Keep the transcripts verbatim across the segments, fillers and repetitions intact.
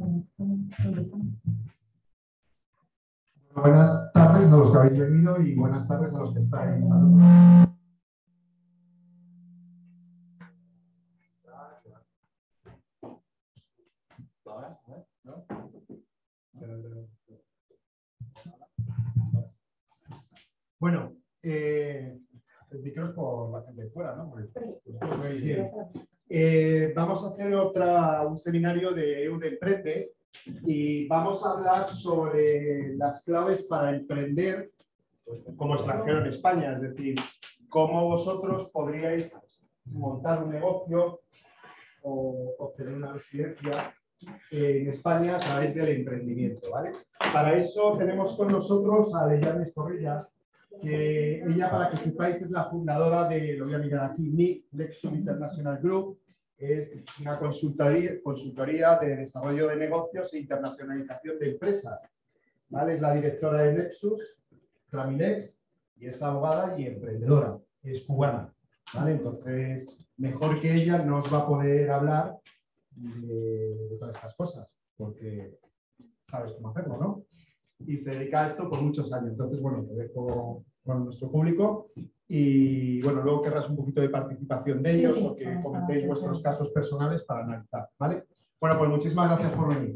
Buenas tardes a los que habéis venido y buenas tardes a los que estáis. Bueno, eh, el micro es por la gente de fuera, ¿no? Eh, vamos a hacer otra, un seminario de EUDE Emprende y vamos a hablar sobre las claves para emprender como extranjero en España, es decir, cómo vosotros podríais montar un negocio o obtener una residencia en España a través del emprendimiento, ¿vale? Para eso tenemos con nosotros a Leyanes Torrillas, que ella, para que sepáis, es la fundadora de, lo voy a mirar aquí, N I C, Nexum International Group, es una consultoría, consultoría de desarrollo de negocios e internacionalización de empresas, ¿vale? Es la directora de Nexus, Tramilex, y es abogada y emprendedora, es cubana, ¿vale? Entonces, mejor que ella no os va a poder hablar de, de todas estas cosas, porque sabes cómo hacerlo, ¿no? Y se dedica a esto por muchos años. Entonces, bueno, te dejo con nuestro público y, bueno, luego querrás un poquito de participación de ellos sí, o que comentéis vuestros casos personales para analizar, ¿vale? Bueno, pues muchísimas gracias por venir.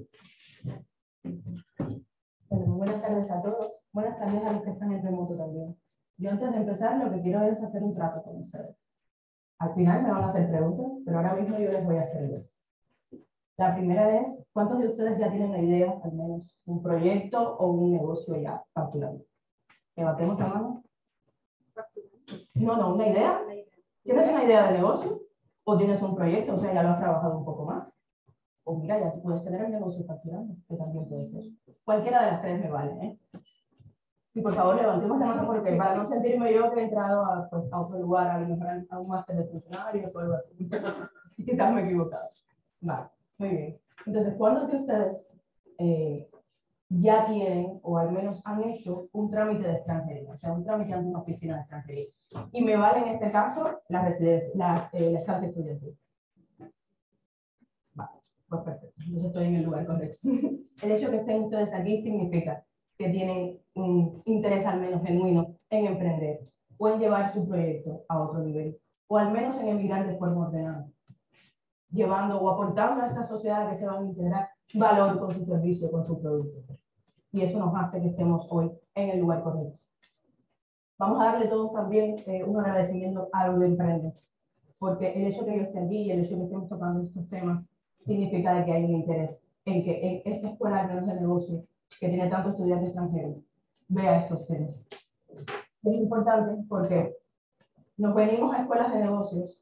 Bueno, muy buenas tardes a todos. Buenas tardes a los que están en remoto también. Yo antes de empezar lo que quiero es hacer un trato con ustedes. Al final me van a hacer preguntas, pero ahora mismo yo les voy a hacer dos. La primera es, ¿cuántos de ustedes ya tienen la idea, al menos, un proyecto o un negocio ya facturando? ¿Levantemos la mano? No, no, ¿una idea? ¿Tienes una idea de negocio? ¿O tienes un proyecto? O sea, ya lo has trabajado un poco más. O mira, ya puedes tener el negocio facturando, que también puede ser. Cualquiera de las tres me vale, ¿eh? Y por favor, levantemos la mano porque para no sentirme yo que he entrado a, pues, a otro lugar, a lo mejor a un máster de funcionarios o algo así. Quizás me he equivocado. Vale. Muy bien. Entonces, ¿cuántos de ustedes eh, ya tienen, o al menos han hecho, un trámite de extranjería? O sea, un trámite ante una oficina de extranjería. Y me vale en este caso la residencia, la, eh, la estancia estudiantil. Vale, pues perfecto. Entonces estoy en el lugar correcto. El hecho de que estén ustedes aquí significa que tienen un interés al menos genuino en emprender o en llevar su proyecto a otro nivel, o al menos en emigrar de forma ordenada, llevando o aportando a esta sociedad que se van a integrar valor con su servicio, con su producto. Y eso nos hace que estemos hoy en el lugar correcto. Vamos a darle todos también eh, un agradecimiento a EUDE Emprende, porque el hecho de que yo esté aquí y el hecho de que estemos tocando estos temas significa de que hay un interés en que en esta escuela, al menos de negocio, que tiene tantos estudiantes extranjeros, vea estos temas. Es importante porque nos venimos a escuelas de negocios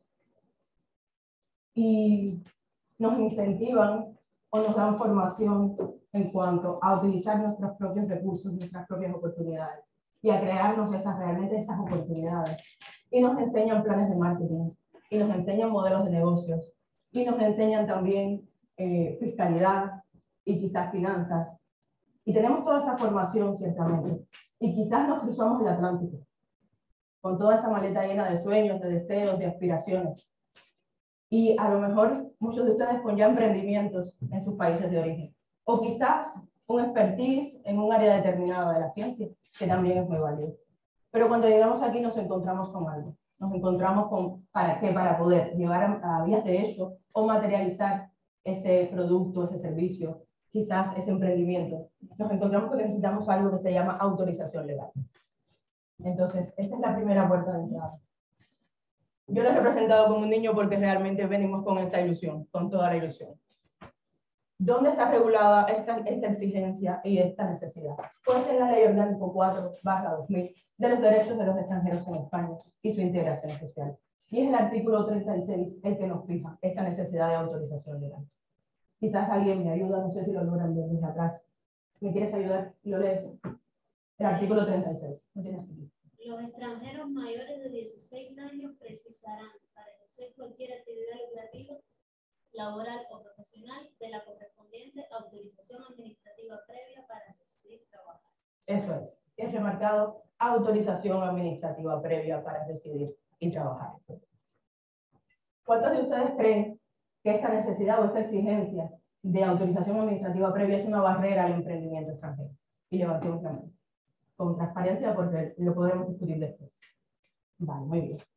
y nos incentivan o nos dan formación en cuanto a utilizar nuestros propios recursos, nuestras propias oportunidades y a crearnos esas, realmente esas oportunidades. Y nos enseñan planes de marketing, y nos enseñan modelos de negocios, y nos enseñan también eh, fiscalidad y quizás finanzas. Y tenemos toda esa formación, ciertamente. Y quizás nos cruzamos el Atlántico con toda esa maleta llena de sueños, de deseos, de aspiraciones. Y a lo mejor muchos de ustedes con ya emprendimientos en sus países de origen. O quizás un expertise en un área determinada de la ciencia, que también es muy valioso. Pero cuando llegamos aquí nos encontramos con algo. Nos encontramos con, ¿para qué? Para poder llevar a, a vías de hecho o materializar ese producto, ese servicio, quizás ese emprendimiento. Nos encontramos que necesitamos algo que se llama autorización legal. Entonces, esta es la primera puerta de entrada. Yo lo he representado como un niño porque realmente venimos con esa ilusión, con toda la ilusión. ¿Dónde está regulada esta, esta exigencia y esta necesidad? Pues en la Ley Orgánica cuatro barra dos mil de los derechos de los extranjeros en España y su integración social. Y es el artículo treinta y seis el que nos fija esta necesidad de autorización legal. Quizás alguien me ayuda, no sé si lo logran ver desde atrás. ¿Me quieres ayudar? ¿Lo lees? El artículo treinta y seis. No tiene sentido. Los extranjeros mayores de dieciséis años precisarán para ejercer cualquier actividad lucrativa, laboral o profesional de la correspondiente autorización administrativa previa para decidir trabajar. Eso es. Es remarcado autorización administrativa previa para decidir y trabajar. ¿Cuántos de ustedes creen que esta necesidad o esta exigencia de autorización administrativa previa es una barrera al emprendimiento extranjero. Y levantemos la mano. Con transparencia, porque lo podremos discutir después. Vale, muy bien.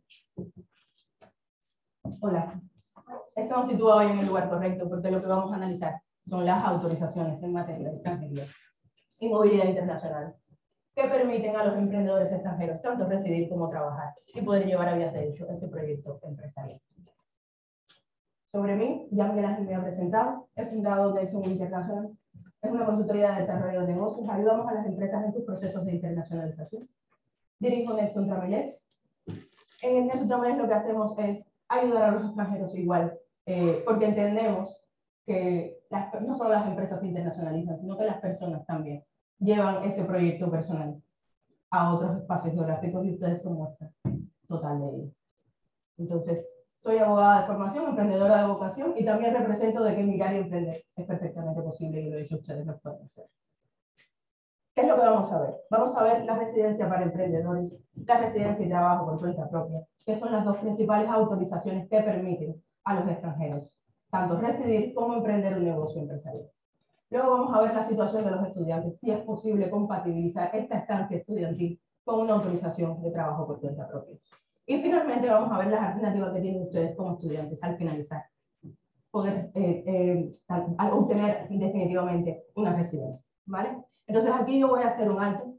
Hola. Esto nos sitúa hoy en el lugar correcto, porque lo que vamos a analizar son las autorizaciones en materia de extranjería y movilidad internacional, que permiten a los emprendedores extranjeros tanto residir como trabajar y poder llevar a vías de hecho ese proyecto empresarial. Sobre mí, ya Miguel Ángel me ha presentado, he fundado Nelson International. Es una consultoría de desarrollo de negocios. Ayudamos a las empresas en sus procesos de internacionalización. Dirijo Nelson Tramellés. En Nelson Tramellés lo que hacemos es ayudar a los extranjeros igual, eh, porque entendemos que las, no solo las empresas se internacionalizan, sino que las personas también llevan ese proyecto personal a otros espacios geográficos y ustedes son muestra total de ello. Entonces, soy abogada de formación, emprendedora de vocación y también represento de que emigrar y emprender es perfectamente posible y lo dicho ustedes lo pueden hacer. ¿Qué es lo que vamos a ver? Vamos a ver la residencia para emprendedores, la residencia y trabajo por cuenta propia, que son las dos principales autorizaciones que permiten a los extranjeros tanto residir como emprender un negocio empresarial. Luego vamos a ver la situación de los estudiantes, si es posible compatibilizar esta estancia estudiantil con una autorización de trabajo por cuenta propia. Y finalmente vamos a ver las alternativas que tienen ustedes como estudiantes al finalizar, poder eh, eh, al obtener definitivamente una residencia, ¿vale? Entonces aquí yo voy a hacer un alto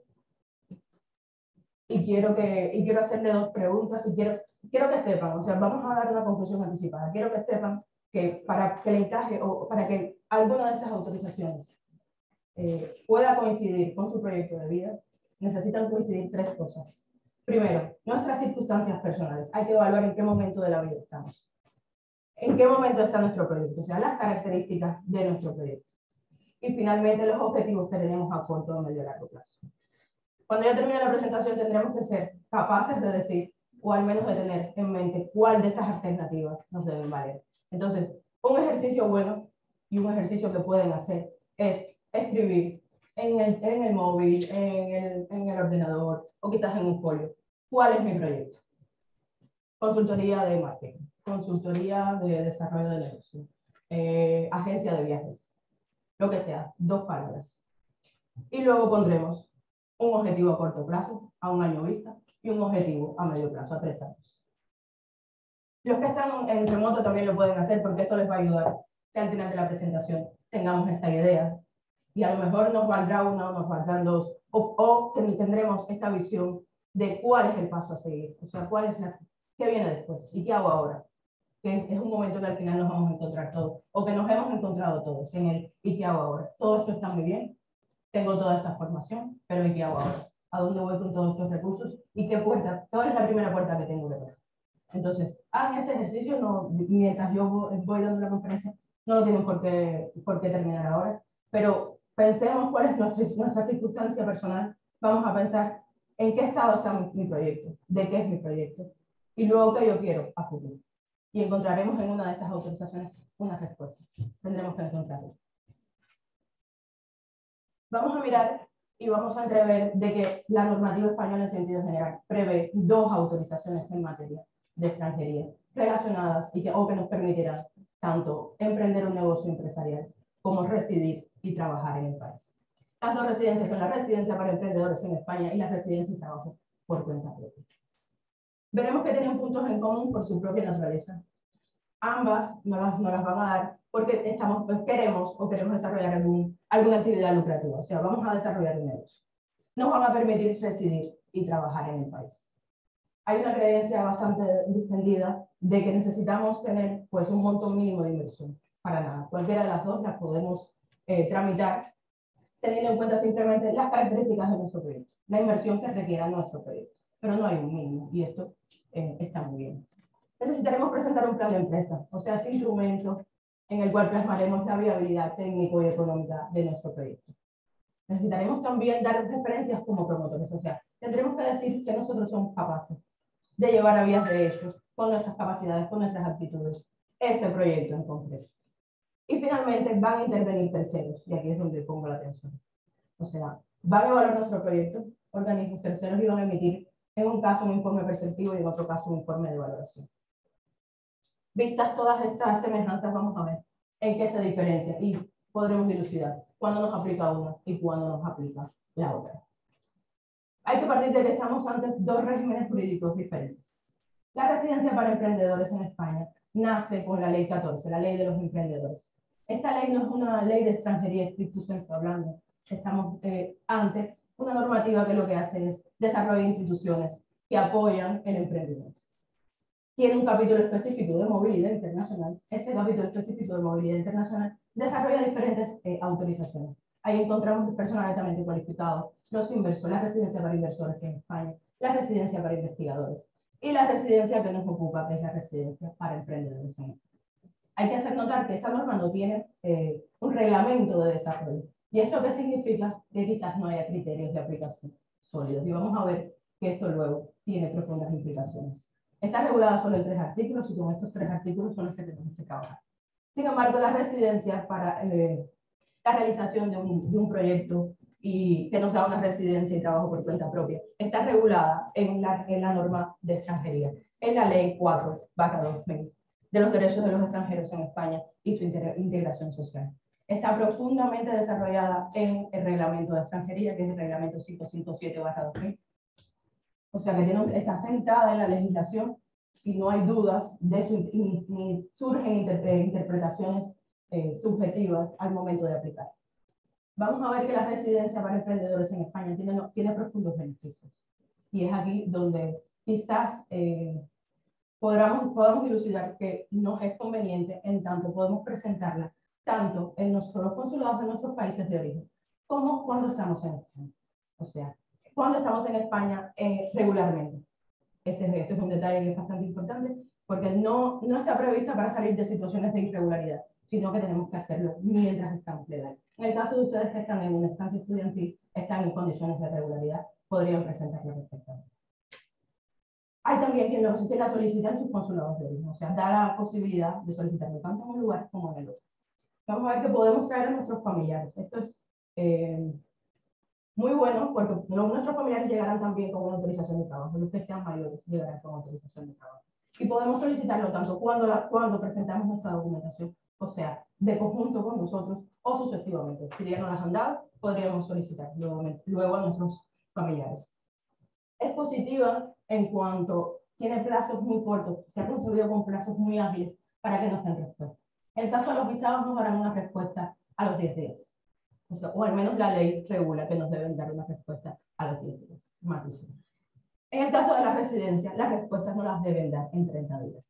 y quiero, que, y quiero hacerle dos preguntas y quiero, quiero que sepan, o sea, vamos a dar una conclusión anticipada, quiero que sepan que para que le encaje o para que alguna de estas autorizaciones eh, pueda coincidir con su proyecto de vida, necesitan coincidir tres cosas. Primero, nuestras circunstancias personales. Hay que evaluar en qué momento de la vida estamos. En qué momento está nuestro proyecto, o sea, las características de nuestro proyecto. Y finalmente, los objetivos que tenemos a corto, medio y largo plazo. Cuando ya termine la presentación, tendremos que ser capaces de decir, o al menos de tener en mente, cuál de estas alternativas nos deben valer. Entonces, un ejercicio bueno y un ejercicio que pueden hacer es escribir en el, en el móvil, en el, en el ordenador o quizás en un folio. ¿Cuál es mi proyecto? Consultoría de marketing, consultoría de desarrollo de negocio, eh, agencia de viajes, lo que sea, dos palabras. Y luego pondremos un objetivo a corto plazo, a un año vista, y un objetivo a medio plazo, a tres años. Los que están en remoto también lo pueden hacer porque esto les va a ayudar que al final de la presentación tengamos esta idea y a lo mejor nos valdrá una o nos valdrán dos o, o tendremos esta visión de cuál es el paso a seguir, o sea, cuál es la, qué viene después y qué hago ahora, que es un momento que al final nos vamos a encontrar todos o que nos hemos encontrado todos en el y qué hago ahora. Todo esto está muy bien, tengo toda esta formación, pero ¿y qué hago ahora? ¿A dónde voy con todos estos recursos? ¿Y qué puerta? ¿Cuál es la primera puerta que tengo que tocar? Entonces, hagan este ejercicio no, mientras yo voy dando la conferencia, no lo tienen por qué, por qué terminar ahora, pero pensemos cuál es nuestra, nuestra circunstancia personal, vamos a pensar en qué estado está mi, mi proyecto, de qué es mi proyecto, y luego qué yo quiero a futuro. Y encontraremos en una de estas autorizaciones una respuesta. Tendremos que encontrarla. Vamos a mirar y vamos a entrever de que la normativa española en sentido general prevé dos autorizaciones en materia de extranjería relacionadas y que, o que nos permitirán tanto emprender un negocio empresarial como residir y trabajar en el país. Las dos residencias son la residencia para emprendedores en España y la residencia y trabajo por cuenta propia. Veremos que tienen puntos en común por su propia naturaleza. Ambas no las, no las van a dar porque estamos, pues, queremos o queremos desarrollar algún, alguna actividad lucrativa, o sea, vamos a desarrollar un negocio. Nos van a permitir residir y trabajar en el país. Hay una creencia bastante difundida de que necesitamos tener pues, un monto mínimo de inversión. Para nada, cualquiera de las dos las podemos eh, tramitar teniendo en cuenta simplemente las características de nuestro proyecto, la inversión que requiera nuestro proyecto, pero no hay un mínimo y esto eh, está muy bien. Necesitaremos presentar un plan de empresa, o sea, ese instrumento en el cual plasmaremos la viabilidad técnico y económica de nuestro proyecto. Necesitaremos también dar referencias como promotores, o sea, tendremos que decir que nosotros somos capaces de llevar a vías de hecho, con nuestras capacidades, con nuestras aptitudes, ese proyecto en concreto. Y finalmente van a intervenir terceros, y aquí es donde pongo la atención. O sea, van a evaluar nuestro proyecto, organismos terceros y van a emitir en un caso un informe perceptivo y en otro caso un informe de evaluación. Vistas todas estas semejanzas, vamos a ver en qué se diferencia y podremos dilucidar cuándo nos aplica una y cuándo nos aplica la otra. Hay que partir de que estamos ante dos regímenes jurídicos diferentes. La residencia para emprendedores en España nace con la ley catorce, la ley de los emprendedores. Esta ley no es una ley de extranjería estricto sensu hablando. Estamos eh, ante una normativa que lo que hace es desarrollar instituciones que apoyan el emprendimiento. Tiene un capítulo específico de movilidad internacional. Este capítulo específico de movilidad internacional desarrolla diferentes eh, autorizaciones. Ahí encontramos personal altamente cualificado, los inversores, la residencia para inversores en España, la residencia para investigadores y la residencia que nos ocupa, que es la residencia para emprendedores en España. Hay que hacer notar que esta norma no tiene eh, un reglamento de desarrollo. ¿Y esto qué significa? Que quizás no haya criterios de aplicación sólidos. Y vamos a ver que esto luego tiene profundas implicaciones. Está regulada solo en tres artículos y con estos tres artículos son los que tenemos que trabajar. Sin embargo, las residencias para eh, la realización de un, de un proyecto y que nos da una residencia y trabajo por cuenta propia está regulada en la, en la norma de extranjería, en la ley cuatro barra dos mil de los derechos de los extranjeros en España y su integración social. Está profundamente desarrollada en el reglamento de extranjería, que es el reglamento quinientos cincuenta y siete barra dos mil. O sea que tiene, está sentada en la legislación y no hay dudas de su, ni, ni surgen inter, eh, interpretaciones eh, subjetivas al momento de aplicar. Vamos a ver que la residencia para emprendedores en España tiene, no, tiene profundos beneficios. Y es aquí donde quizás eh, podamos, podamos dilucidar que nos es conveniente, en tanto podemos presentarla tanto en nuestros consulados de nuestros países de origen, como cuando estamos en España. O sea, cuando estamos en España eh, regularmente. Este, este es un detalle que es bastante importante, porque no, no está prevista para salir de situaciones de irregularidad, sino que tenemos que hacerlo mientras estamos legales. En el caso de ustedes que están en una estancia estudiantil, están en condiciones de regularidad, podrían presentarlo perfectamente. Hay también quien lo que la solicita en sus consulados de origen, o sea, da la posibilidad de solicitarlo tanto en un lugar como en el otro. Vamos a ver que podemos traer a nuestros familiares. Esto es eh, muy bueno porque nuestros familiares llegarán también con una autorización de trabajo, los que sean mayores llegarán con autorización de trabajo. Y podemos solicitarlo tanto cuando, la, cuando presentamos nuestra documentación, o sea, de conjunto con nosotros o sucesivamente. Si ya no las han dado, podríamos solicitar luego, luego a nuestros familiares. Es positiva en cuanto tiene plazos muy cortos, se ha concebido con plazos muy ágiles para que nos den respuesta. En el caso de los visados nos darán una respuesta a los diez días. O, sea, o al menos la ley regula que nos deben dar una respuesta a los diez días. Matísimo. En el caso de la residencia, las respuestas no las deben dar en treinta días.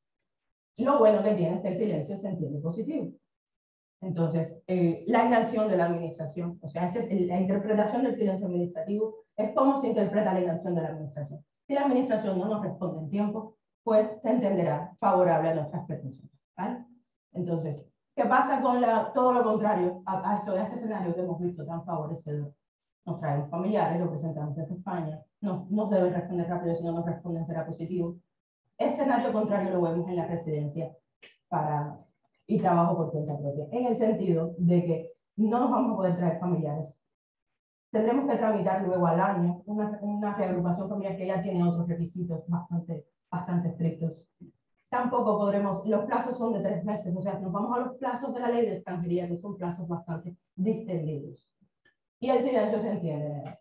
Lo bueno que tiene es que el silencio se entiende positivo. Entonces, eh, la inacción de la administración, o sea, es la interpretación del silencio administrativo es cómo se interpreta la inacción de la administración. Si la administración no nos responde en tiempo, pues se entenderá favorable a nuestras peticiones. ¿Vale? Entonces, ¿qué pasa con la, todo lo contrario a, a, esto, a este escenario que hemos visto tan favorecedor? Nos traemos familiares, lo presentamos desde España, no nos deben responder rápido, si no nos responden será positivo. El escenario contrario lo vemos en la residencia para, y trabajo por cuenta propia, en el sentido de que no nos vamos a poder traer familiares. Tendremos que tramitar luego al año una, una reagrupación familiar que ya tiene otros requisitos bastante, bastante estrictos. Tampoco podremos, los plazos son de tres meses, o sea, nos vamos a los plazos de la ley de extranjería, que son plazos bastante distendidos. Y el silencio se entiende.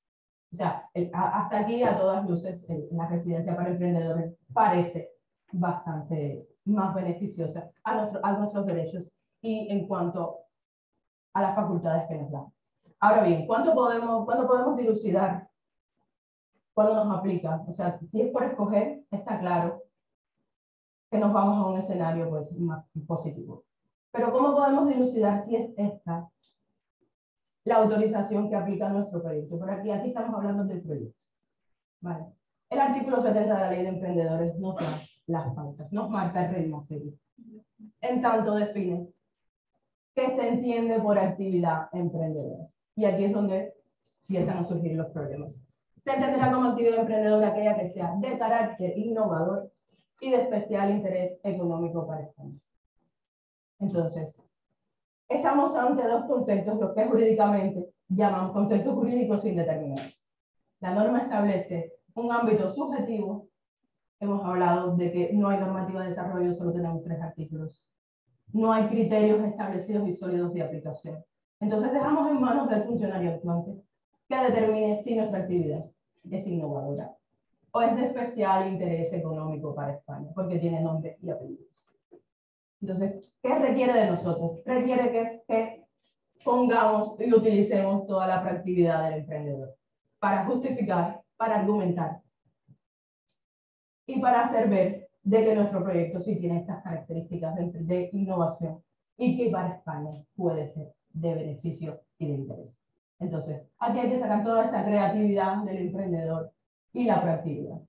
O sea, el, a, hasta aquí, a todas luces, el, la residencia para emprendedores parece bastante más beneficiosa a, nuestro, a nuestros derechos y en cuanto a las facultades que nos da. Ahora bien, ¿cuánto podemos, ¿cuándo podemos dilucidar cuándo nos aplica? O sea, si es por escoger, está claro que nos vamos a un escenario pues, más positivo. Pero ¿cómo podemos dilucidar si es esta la autorización que aplica nuestro proyecto? Por aquí, aquí estamos hablando del proyecto. Vale. El artículo setenta de la Ley de Emprendedores nos da las pautas, nos marca el ritmo a seguir. En tanto define qué se entiende por actividad emprendedora. Y aquí es donde empiezan a surgir los problemas. Se entenderá como actividad emprendedora aquella que sea de carácter innovador y de especial interés económico para España. Entonces, estamos ante dos conceptos, lo que jurídicamente llamamos conceptos jurídicos indeterminados. La norma establece un ámbito subjetivo. Hemos hablado de que no hay normativa de desarrollo, solo tenemos tres artículos. no hay criterios establecidos y sólidos de aplicación. Entonces dejamos en manos del funcionario actuante que determine si nuestra actividad es innovadora o es de especial interés económico para España, porque tiene nombre y apellidos. Entonces, ¿qué requiere de nosotros? Requiere que, que pongamos y utilicemos toda la proactividad del emprendedor para justificar, para argumentar y para hacer ver de que nuestro proyecto sí tiene estas características de, de innovación y que para España puede ser de beneficio y de interés. Entonces, aquí hay que sacar toda esta creatividad del emprendedor y la proactividad.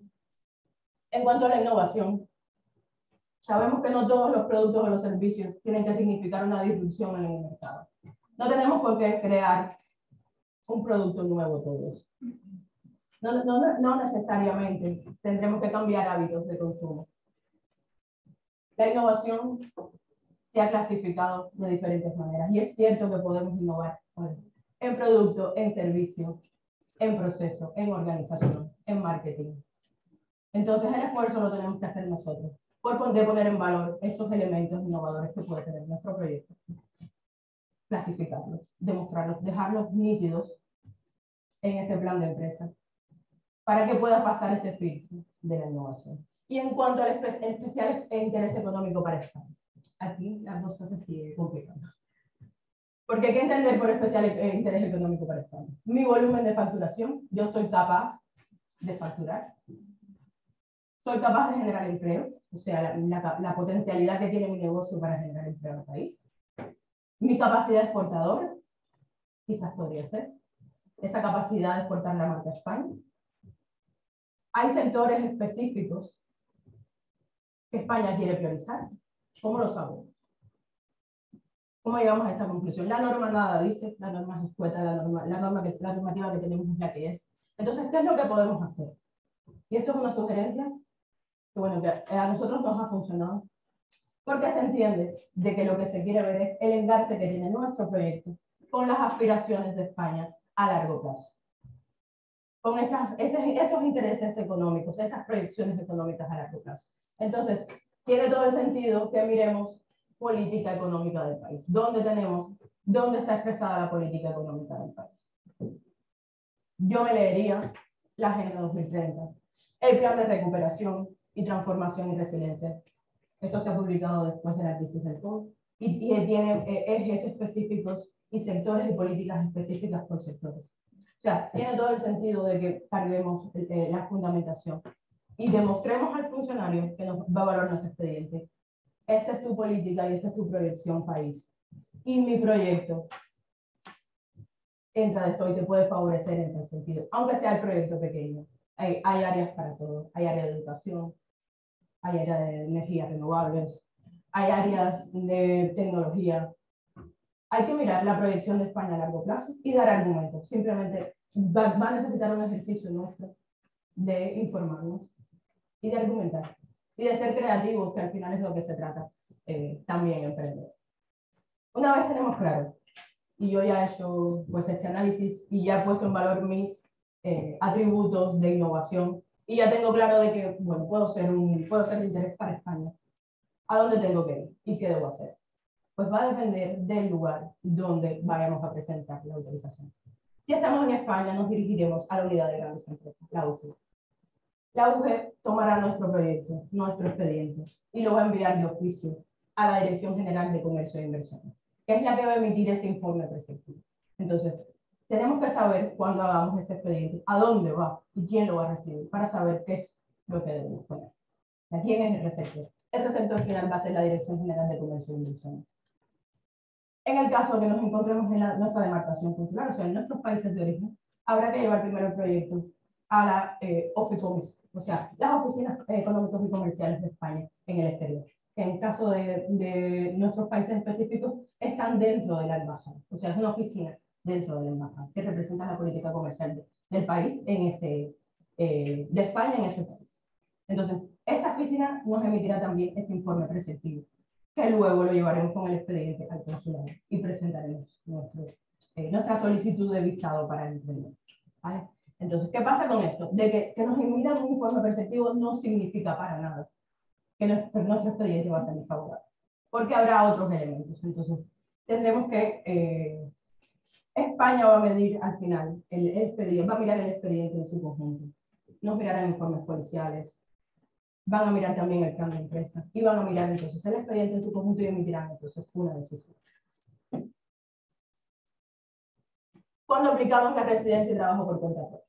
En cuanto a la innovación, sabemos que no todos los productos o los servicios tienen que significar una disrupción en el mercado. No tenemos por qué crear un producto nuevo todos. No, no, no necesariamente tendremos que cambiar hábitos de consumo. La innovación se ha clasificado de diferentes maneras y es cierto que podemos innovar en producto, en servicio, en proceso, en organización, en marketing. Entonces el esfuerzo lo tenemos que hacer nosotros por poner en valor esos elementos innovadores que puede tener nuestro proyecto. Clasificarlos, demostrarlos, dejarlos nítidos en ese plan de empresa para que pueda pasar este filtro de la innovación. Y en cuanto al espe especial interés económico para España, aquí las dos cosas se siguen complicando. Porque hay que entender por especial interés económico para España. Mi volumen de facturación, yo soy capaz de facturar. Soy capaz de generar empleo, o sea, la, la, la potencialidad que tiene mi negocio para generar empleo en el país. Mi capacidad exportadora, quizás podría ser. Esa capacidad de exportar la marca España. Hay sectores específicos que España quiere priorizar. ¿Cómo lo sabemos? ¿Cómo llegamos a esta conclusión? La norma nada dice, la norma es escueta, la, norma, la, norma que, la normativa que tenemos es la que es. Entonces, ¿qué es lo que podemos hacer? Y esto es una sugerencia que, bueno, que a nosotros nos ha funcionado, porque se entiende de que lo que se quiere ver es el engarce que tiene nuestro proyecto con las aspiraciones de España a largo plazo. Con esas, esos, esos intereses económicos, esas proyecciones económicas a largo plazo. Entonces, tiene todo el sentido que miremos política económica del país. ¿Dónde tenemos, dónde está expresada la política económica del país? Yo me leería la Agenda dos mil treinta, el Plan de Recuperación y Transformación y Resiliencia. Esto se ha publicado después de la crisis del COVID y, y tiene eh, ejes específicos y sectores y políticas específicas por sectores. O sea, tiene todo el sentido de que carguemos eh, la fundamentación y demostremos al funcionario que nos va a valorar nuestro expediente. Esta es tu política y esta es tu proyección país. Y mi proyecto entra de esto y te puede favorecer en tal sentido, aunque sea el proyecto pequeño. Hay, hay áreas para todo. Hay área de educación, hay área de energías renovables, hay áreas de tecnología. Hay que mirar la proyección de España a largo plazo y dar argumentos. Simplemente va, va a necesitar un ejercicio nuestro de informarnos y de argumentar. Y de ser creativos, que al final es lo que se trata eh, también emprender. Una vez tenemos claro, y yo ya he hecho pues, este análisis y ya he puesto en valor mis eh, atributos de innovación, y ya tengo claro de que bueno, puedo, ser un, puedo ser de interés para España, ¿a dónde tengo que ir y qué debo hacer? Pues va a depender del lugar donde vayamos a presentar la autorización. Si estamos en España, nos dirigiremos a la unidad de grandes empresas, la U G E. La U G E tomará nuestro proyecto, nuestro expediente, y lo va a enviar de oficio a la Dirección General de Comercio e Inversiones, que es la que va a emitir ese informe preceptivo. Entonces, tenemos que saber cuando hagamos este expediente, a dónde va y quién lo va a recibir, para saber qué es lo que debemos poner. ¿A quién es el receptor? El receptor final va a ser la Dirección General de Comercio e Inversiones. En el caso que nos encontremos en la, nuestra demarcación consular, o sea, en nuestros países de origen, habrá que llevar primero el proyecto a la eh, OFICOMIS, o sea, las oficinas eh, económicas y comerciales de España en el exterior. En caso de, de nuestros países específicos, están dentro de la embajada, o sea, es una oficina dentro de la embajada que representa la política comercial de, del país en ese, eh, de España en ese país. Entonces, esta oficina nos emitirá también este informe preceptivo, que luego lo llevaremos con el expediente al consulado y presentaremos nuestro, eh, nuestra solicitud de visado para el emprendedor. ¿Vale? Entonces, ¿qué pasa con esto? De que, que nos emitan un informe preceptivo no significa para nada que nuestro, nuestro expediente va a ser favorable. porque habrá otros elementos. Entonces, tendremos que, eh, España va a medir al final, el, el expediente, va a mirar el expediente en su conjunto, nos mirarán informes policiales, van a mirar también el plan de empresa y van a mirar entonces el expediente en su conjunto y emitirán entonces una decisión. Cuando aplicamos la residencia y trabajo por cuenta propia,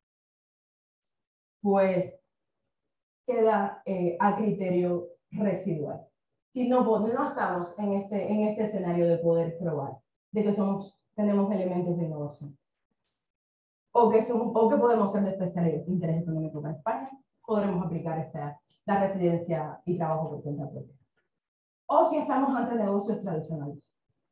pues queda eh, a criterio residual. Si no, no estamos en este, en este escenario de poder probar de que somos, tenemos elementos de innovación, o que, son, o que podemos ser de especial interés económico para España, podremos aplicar esta, la residencia y trabajo por cuenta propia. O si estamos ante negocios tradicionales.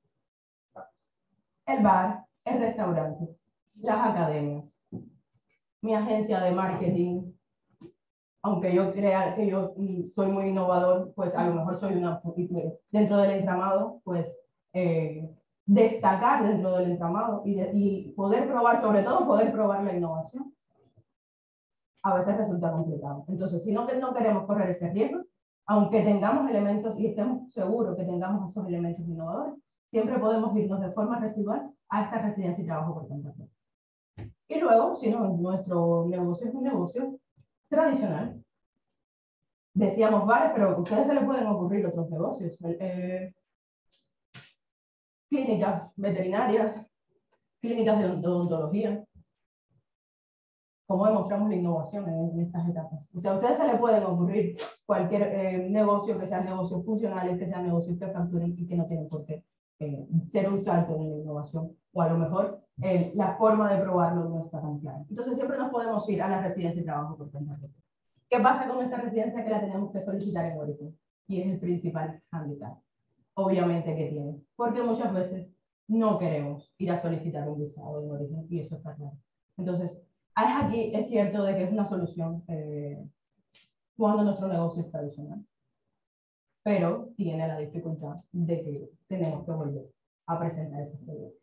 El bar, el restaurante, las academias, mi agencia de marketing, aunque yo crea que yo soy muy innovador, pues a lo mejor soy una, dentro del entramado, pues eh, destacar dentro del entramado y, de, y poder probar, sobre todo poder probar la innovación, a veces resulta complicado. Entonces, si no, no queremos correr ese riesgo, aunque tengamos elementos y estemos seguros que tengamos esos elementos innovadores, siempre podemos irnos de forma residual a esta residencia y trabajo por cuenta propia. Y luego, si no, nuestro negocio es un negocio tradicional. Decíamos bares, pero a ustedes se les pueden ocurrir otros negocios. Eh, clínicas veterinarias, clínicas de odontología. Cómo demostramos la innovación en, en estas etapas. O sea, a ustedes se les pueden ocurrir cualquier eh, negocio, que sean negocios funcionales, que sean negocios que facturen y que no tienen por qué eh, ser un salto en la innovación. O a lo mejor eh, la forma de probarlo no está tan clara. Entonces siempre nos podemos ir a la residencia y trabajo por cuenta propia. ¿Qué pasa con esta residencia? Que la tenemos que solicitar en origen. Y es el principal hándicap, obviamente, que tiene. Porque muchas veces no queremos ir a solicitar un visado en origen, y eso está claro. Entonces, aquí es cierto de que es una solución eh, cuando nuestro negocio es tradicional. Pero tiene la dificultad de que tenemos que volver a presentar ese proyecto.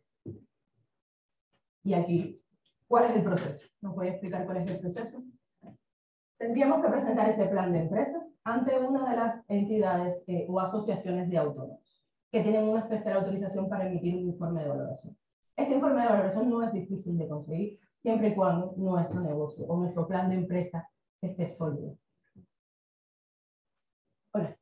Y aquí, ¿cuál es el proceso? ¿Nos voy a explicar cuál es el proceso? Tendríamos que presentar ese plan de empresa ante una de las entidades eh, o asociaciones de autónomos que tienen una especial autorización para emitir un informe de valoración. Este informe de valoración no es difícil de conseguir siempre y cuando nuestro negocio o nuestro plan de empresa esté sólido. Hola.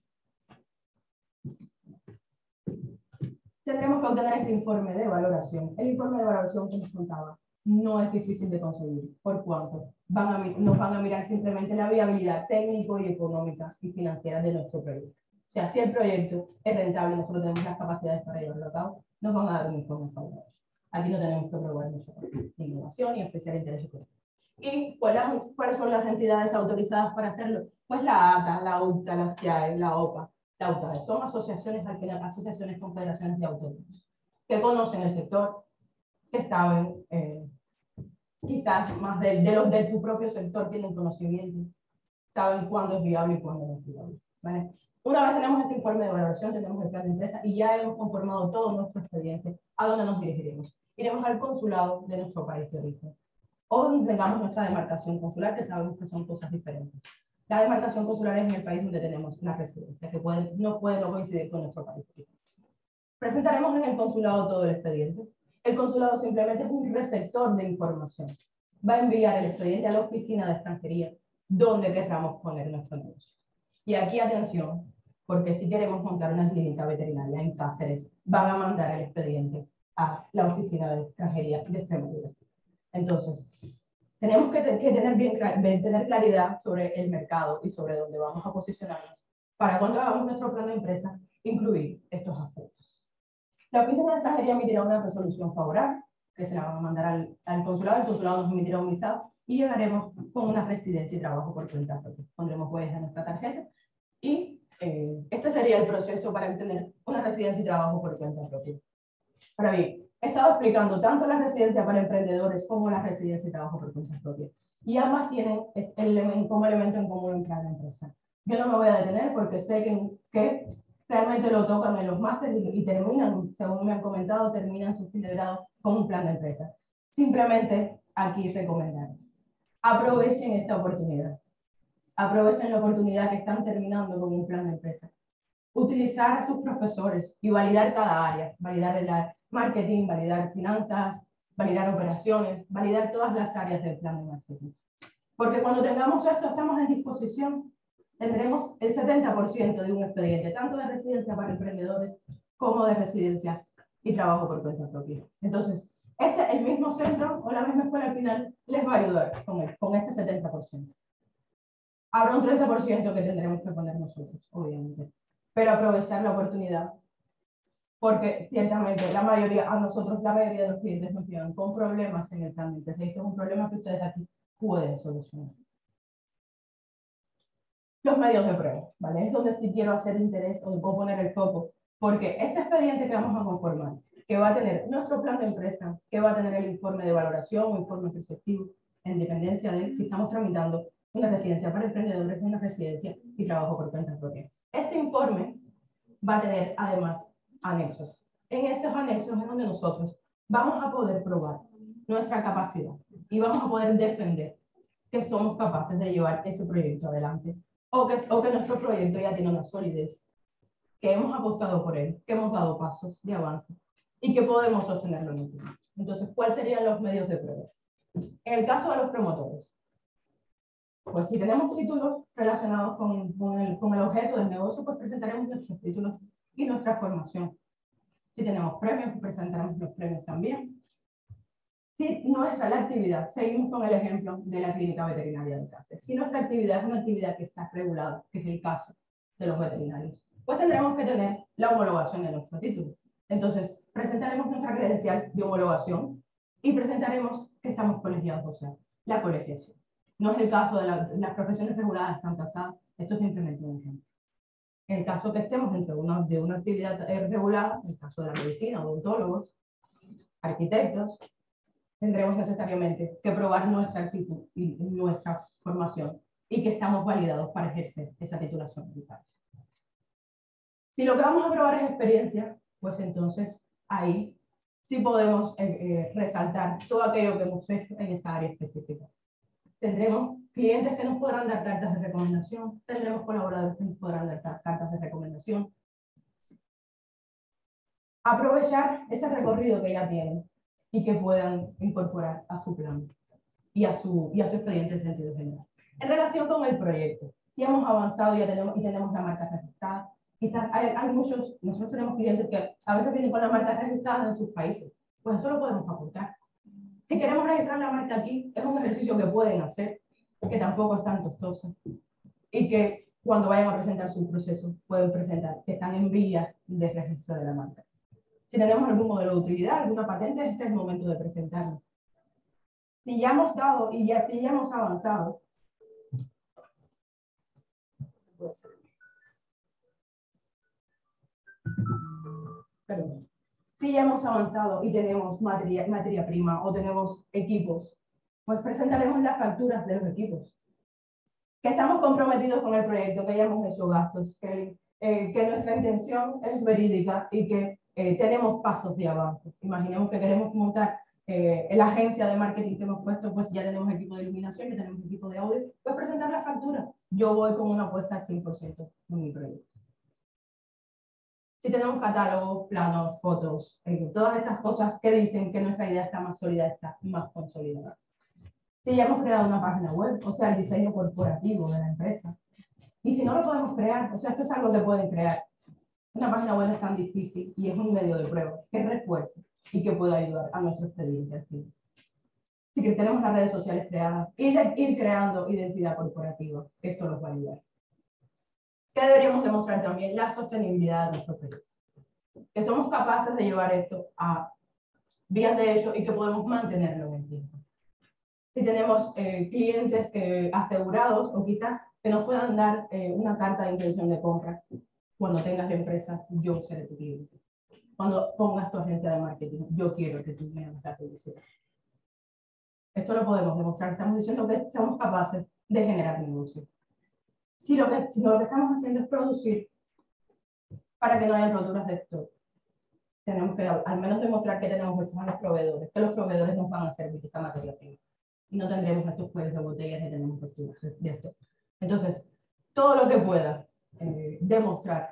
Tendremos que obtener este informe de valoración. El informe de valoración que nos contaba no es difícil de conseguir, por cuanto van a, nos van a mirar simplemente la viabilidad técnico y económica y financiera de nuestro proyecto. O sea, si el proyecto es rentable, nosotros tenemos las capacidades para llevarlo a cabo, nos van a dar un informe favorable. Aquí no tenemos que probar mucho de innovación y especial interés económico. ¿Y cuáles, cuáles son las entidades autorizadas para hacerlo? Pues la A T A, la U C T A, la C I A E, la O P A. La U T A E. Son asociaciones, al final, asociaciones confederaciones de autónomos que conocen el sector, que saben, eh, quizás más de, de los de tu propio sector tienen conocimiento, saben cuándo es viable y cuándo no es viable. ¿Vale? Una vez tenemos este informe de valoración, tenemos el plan de empresa y ya hemos conformado todo nuestro expediente, ¿a dónde nos dirigiremos? Iremos al consulado de nuestro país de origen, o donde tengamos nuestra demarcación consular, que sabemos que son cosas diferentes. La demarcación consular es en el país donde tenemos la residencia, que puede, no puede no coincidir con nuestro país. Presentaremos en el consulado todo el expediente. El consulado simplemente es un receptor de información. Va a enviar el expediente a la oficina de extranjería, donde queramos poner nuestro negocio. Y aquí, atención, porque si queremos montar una clínica veterinaria en Cáceres, van a mandar el expediente a la oficina de extranjería de Extremadura. Entonces, tenemos que, que tener, bien, tener claridad sobre el mercado y sobre dónde vamos a posicionarnos para cuando hagamos nuestro plan de empresa, incluir estos aspectos. La oficina de extranjería emitirá una resolución favorable, que se la van a mandar al, al consulado, el consulado nos emitirá un visado y llegaremos con una residencia y trabajo por cuenta propia. Pondremos huellas en nuestra tarjeta y eh, este sería el proceso para obtener una residencia y trabajo por cuenta propia. Ahora bien, he estado explicando tanto la residencia para emprendedores como la residencia y trabajo por cuenta propia. Y ambas tienen el, como elemento en común entrar a la empresa. Yo no me voy a detener porque sé que, que realmente lo tocan en los másteres y, y terminan, según me han comentado, terminan su fin de grado con un plan de empresa. Simplemente aquí recomendar. Aprovechen esta oportunidad. Aprovechen la oportunidad que están terminando con un plan de empresa. utilizar a sus profesores y validar cada área, validar el marketing, validar finanzas, validar operaciones, validar todas las áreas del plan de marketing. Porque cuando tengamos esto, estamos en disposición, tendremos el setenta por ciento de un expediente, tanto de residencia para emprendedores como de residencia y trabajo por cuenta propia. Entonces, este, el mismo centro o la misma escuela al final les va a ayudar con, el, con este setenta por ciento. Habrá un treinta por ciento que tendremos que poner nosotros, obviamente, pero aprovechar la oportunidad, porque ciertamente la mayoría, a nosotros la mayoría de los clientes nos llegan con problemas en el plan de empresa, y esto es un problema que ustedes aquí pueden solucionar. Los medios de prueba, ¿vale? Es donde sí quiero hacer interés o puedo poner el foco, porque este expediente que vamos a conformar, que va a tener nuestro plan de empresa, que va a tener el informe de valoración o informe preceptivo, en dependencia de si estamos tramitando una residencia para emprendedores, una residencia y trabajo por cuenta propia. Este informe va a tener además anexos. En esos anexos es donde nosotros vamos a poder probar nuestra capacidad y vamos a poder defender que somos capaces de llevar ese proyecto adelante o que, o que nuestro proyecto ya tiene una solidez, que hemos apostado por él, que hemos dado pasos de avance y que podemos sostenerlo en el tiempo. Entonces, ¿cuáles serían los medios de prueba? En el caso de los promotores, pues si tenemos títulos relacionados con, con, el, con el objeto del negocio, pues presentaremos nuestros títulos y nuestra formación. Si tenemos premios, pues presentaremos los premios también. Si nuestra la actividad, seguimos con el ejemplo de la clínica veterinaria de Cáceres. Si nuestra actividad es una actividad que está regulada, que es el caso de los veterinarios, pues tendremos que tener la homologación de nuestro título. Entonces, presentaremos nuestra credencial de homologación y presentaremos que estamos colegiados, o sea, la colegiación. No es el caso de la, las profesiones reguladas están tasadas, esto es simplemente un ejemplo. En el caso que estemos dentro de una, de una actividad regulada, en el caso de la medicina, odontólogos, arquitectos, tendremos necesariamente que probar nuestra actitud y nuestra formación y que estamos validados para ejercer esa titulación militar. Si lo que vamos a probar es experiencia, pues entonces ahí sí podemos eh, eh, resaltar todo aquello que hemos hecho en esa área específica. Tendremos clientes que nos podrán dar cartas de recomendación, tendremos colaboradores que nos podrán dar cartas de recomendación. Aprovechar ese recorrido que ya tienen y que puedan incorporar a su plan y a su, y a su expediente en sentido general. En relación con el proyecto, si hemos avanzado y, ya tenemos, y tenemos la marca registrada, quizás hay, hay muchos, nosotros tenemos clientes que a veces vienen con la marca registrada en sus países, pues eso lo podemos apuntar. Si queremos registrar la marca aquí, es un ejercicio que pueden hacer, que tampoco es tan costoso, y que cuando vayan a presentar su proceso, pueden presentar que están en vías de registro de la marca. Si tenemos algún modelo de utilidad, alguna patente, este es el momento de presentarlo. Si ya hemos dado y ya, si ya hemos avanzado, perdón, si ya hemos avanzado y tenemos materia, materia prima o tenemos equipos, pues presentaremos las facturas de los equipos. Que estamos comprometidos con el proyecto, que ya hemos hecho gastos, que, eh, que nuestra intención es verídica y que eh, tenemos pasos de avance. Imaginemos que queremos montar eh, la agencia de marketing que hemos puesto, pues ya tenemos equipo de iluminación, ya tenemos equipo de audio, pues presentar la factura. Yo voy con una apuesta al cien por ciento en mi proyecto. Si tenemos catálogos, planos, fotos, eh, todas estas cosas que dicen que nuestra idea está más sólida, está más consolidada. Si ya hemos creado una página web, o sea, el diseño corporativo de la empresa. Y si no lo podemos crear, o sea, esto es algo que pueden crear. Una página web es tan difícil y es un medio de prueba que refuerce y que pueda ayudar a nuestro expediente. Si que tenemos las redes sociales creadas, ir, ir creando identidad corporativa, esto nos va a ayudar. ¿Qué deberíamos demostrar también? La sostenibilidad de nuestro proyecto. Que somos capaces de llevar esto a vías de hecho y que podemos mantenerlo en el tiempo. Si tenemos eh, clientes eh, asegurados o quizás que nos puedan dar eh, una carta de intención de compra. Cuando tengas la empresa, yo seré tu cliente. Cuando pongas tu agencia de marketing, yo quiero que tú me hagas la publicidad. Esto lo podemos demostrar. Estamos diciendo que somos capaces de generar negocio. Si lo que, si lo que estamos haciendo es producir para que no haya roturas de stock, tenemos que al menos demostrar que tenemos estos a los proveedores, que los proveedores nos van a servir esa materia prima. Y no tendremos estos cuellos de botellas ni tenemos roturas de esto. Entonces, todo lo que pueda eh, demostrar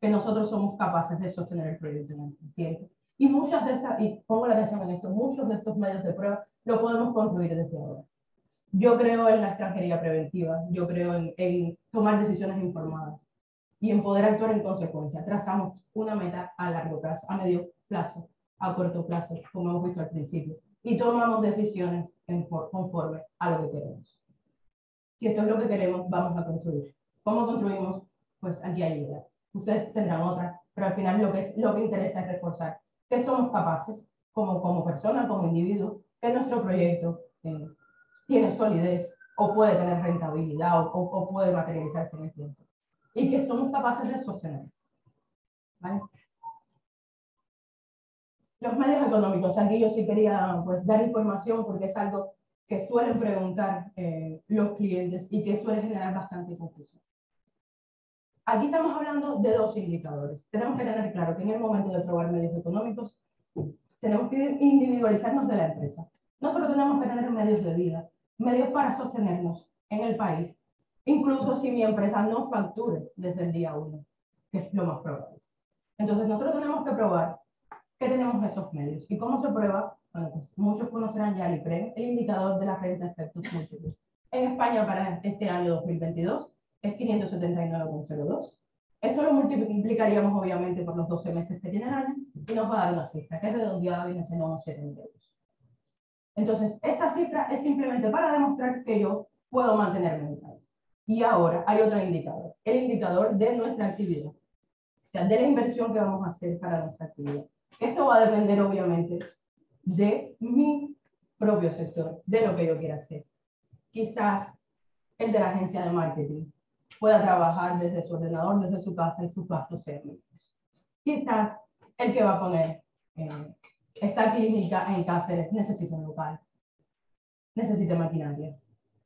que nosotros somos capaces de sostener el proyecto en el tiempo. Y muchas de estas, y pongo la atención en esto, muchos de estos medios de prueba lo podemos construir desde ahora. Yo creo en la extranjería preventiva, yo creo en, en tomar decisiones informadas y en poder actuar en consecuencia. Trazamos una meta a largo plazo, a medio plazo, a corto plazo, como hemos visto al principio, y tomamos decisiones en, conforme a lo que queremos. Si esto es lo que queremos, vamos a construir. ¿Cómo construimos? Pues aquí hay ideas. Ustedes tendrán otras, pero al final lo que, es, lo que interesa es reforzar que somos capaces, como, como personas, como individuos, que nuestro proyecto eh, tiene solidez o puede tener rentabilidad o, o, o puede materializarse en el tiempo. Y que somos capaces de sostener. ¿Vale? Los medios económicos, aquí yo sí quería pues, dar información porque es algo que suelen preguntar eh, los clientes y que suele generar bastante confusión. Aquí estamos hablando de dos indicadores. Tenemos que tener claro que en el momento de probar medios económicos tenemos que individualizarnos de la empresa. Nosotros tenemos que tener medios de vida, medios para sostenernos en el país, incluso si mi empresa no facture desde el día uno, que es lo más probable. Entonces nosotros tenemos que probar que tenemos esos medios. ¿Y cómo se prueba? Bueno, pues muchos conocerán ya el I P R E, el indicador de la renta de efectos múltiples. En España para este año dos mil veintidós es quinientos setenta y nueve coma cero dos. Esto lo multiplicaríamos obviamente por los doce meses que tiene el año y nos va a dar una cifra que es redondeada, viene siendo unos siete mil euros. Entonces, esta cifra es simplemente para demostrar que yo puedo mantenerme en el país. Y ahora hay otro indicador, el indicador de nuestra actividad, o sea, de la inversión que vamos a hacer para nuestra actividad. Esto va a depender obviamente de mi propio sector, de lo que yo quiera hacer. Quizás el de la agencia de marketing pueda trabajar desde su ordenador, desde su casa y sus gastos sean mínimos. Quizás el que va a poner eh, esta clínica en Cáceres necesita un local, necesita maquinaria,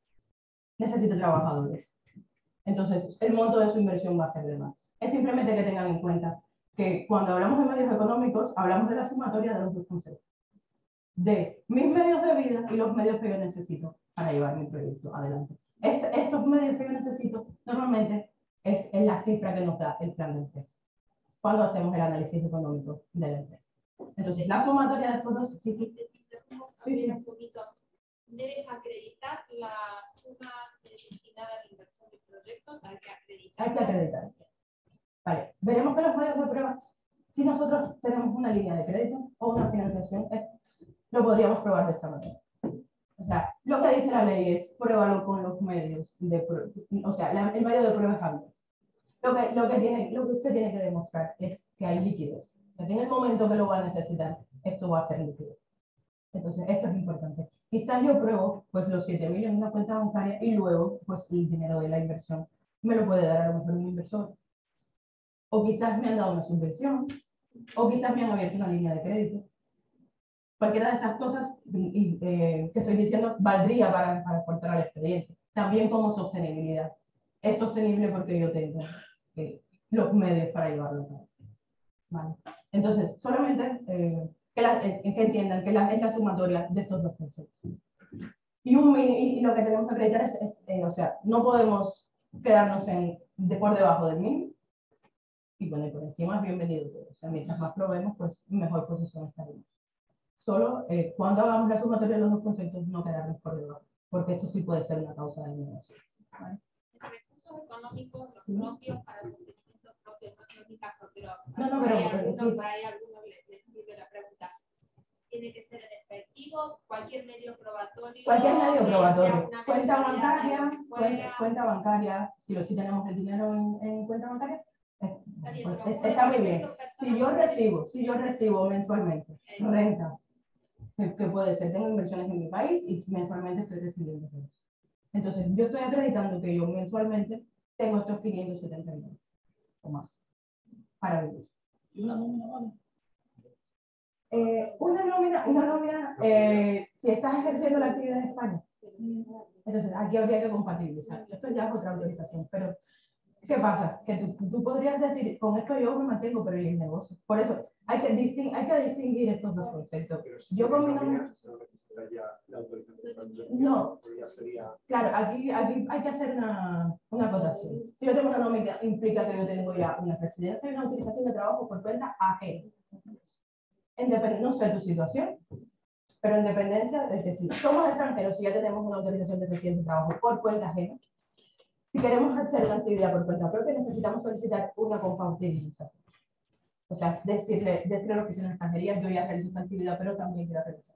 necesita trabajadores. Entonces, el monto de su inversión va a ser de más. Es simplemente que tengan en cuenta que cuando hablamos de medios económicos, hablamos de la sumatoria de los dos conceptos. De mis medios de vida y los medios que yo necesito para llevar mi proyecto adelante. Este, estos medios que yo necesito normalmente es, es la cifra que nos da el plan de empresa cuando hacemos el análisis económico de la empresa. Entonces, la sumatoria de estos dos, sí, sí. Sí, sí. Un poquito. Debes acreditar la suma destinada a la inversión del proyecto, hay que acreditar. Hay que acreditar. Vale, veremos que los medios de prueba, si nosotros tenemos una línea de crédito o una financiación, eh, lo podríamos probar de esta manera. O sea, lo que dice la ley es pruébalo con los medios de prueba. O sea, la, el medio de prueba es Habitas. Lo que, lo, que tiene, lo que usted tiene que demostrar es que hay liquidez. O sea, que en el momento que lo va a necesitar, esto va a ser líquido. Entonces, esto es importante. Quizás yo pruebo pues, los siete mil en una cuenta bancaria y luego pues, el dinero de la inversión me lo puede dar a lo mejor un inversor. O quizás me han dado una subvención, o quizás me han abierto una línea de crédito. Cualquiera de estas cosas y, eh, que estoy diciendo valdría para, para aportar al expediente. También como sostenibilidad. Es sostenible porque yo tengo eh, los medios para llevarlo a cabo. ¿Vale? Entonces, solamente eh, que, la, eh, que entiendan que la, es la sumatoria de estos dos conceptos. Y, un, y, y lo que tenemos que acreditar es, es eh, o sea, no podemos quedarnos en, de por debajo del mínimo. Y bueno, y por encima es bienvenido todo. O sea, mientras más probemos, pues mejor posición estaremos. Solo eh, cuando hagamos la sumatoria de los dos conceptos, no quedarnos por debajo, porque esto sí puede ser una causa de eliminación. ¿Vale? Recursos económicos, los ¿sí? propios para sostenimiento propio, no es mi caso, pero no, no, pero, hay pero, algunos, sí. hay algunos les, les sirve la pregunta. Tiene que ser en efectivo, cualquier medio probatorio. Cualquier medio probatorio. Cuenta bancaria, cuenta, cuenta bancaria, si, lo, si tenemos el dinero en, en cuenta bancaria, eh, pues, está, está muy bien. Si yo recibo, si yo recibo mensualmente rentas, que, que puede ser, tengo inversiones en mi país y mensualmente estoy recibiendo rentas. Entonces, yo estoy acreditando que yo mensualmente tengo estos quinientos setenta y nueve o más para vivir. ¿Y una nómina vale? Eh, una nómina, una nómina eh, si estás ejerciendo la actividad en España. Entonces, aquí habría que compatibilizar. Esto ya es otra autorización, pero ¿Qué pasa? Que tú, tú podrías decir, con esto yo me mantengo, pero ¿y el negocio? Por eso, hay que, disting, hay que distinguir estos dos conceptos. Pero si Yo con mi nómina, nómina... se necesitaría la autorización. No. Ya sería... Claro, aquí, aquí hay que hacer una, una acotación. Si yo tengo una nómina, implica que yo tengo ya una residencia y una autorización de trabajo por cuenta ajena. En no sé tu situación, pero en dependencia de que si somos extranjeros, si ya tenemos una autorización de residencia de trabajo por cuenta ajena, si queremos hacer una actividad por cuenta propia, necesitamos solicitar una compatibilización. O sea, decirle, decirle a la oficina de extranjería, yo ya realizo esta actividad, pero también quiero realizar.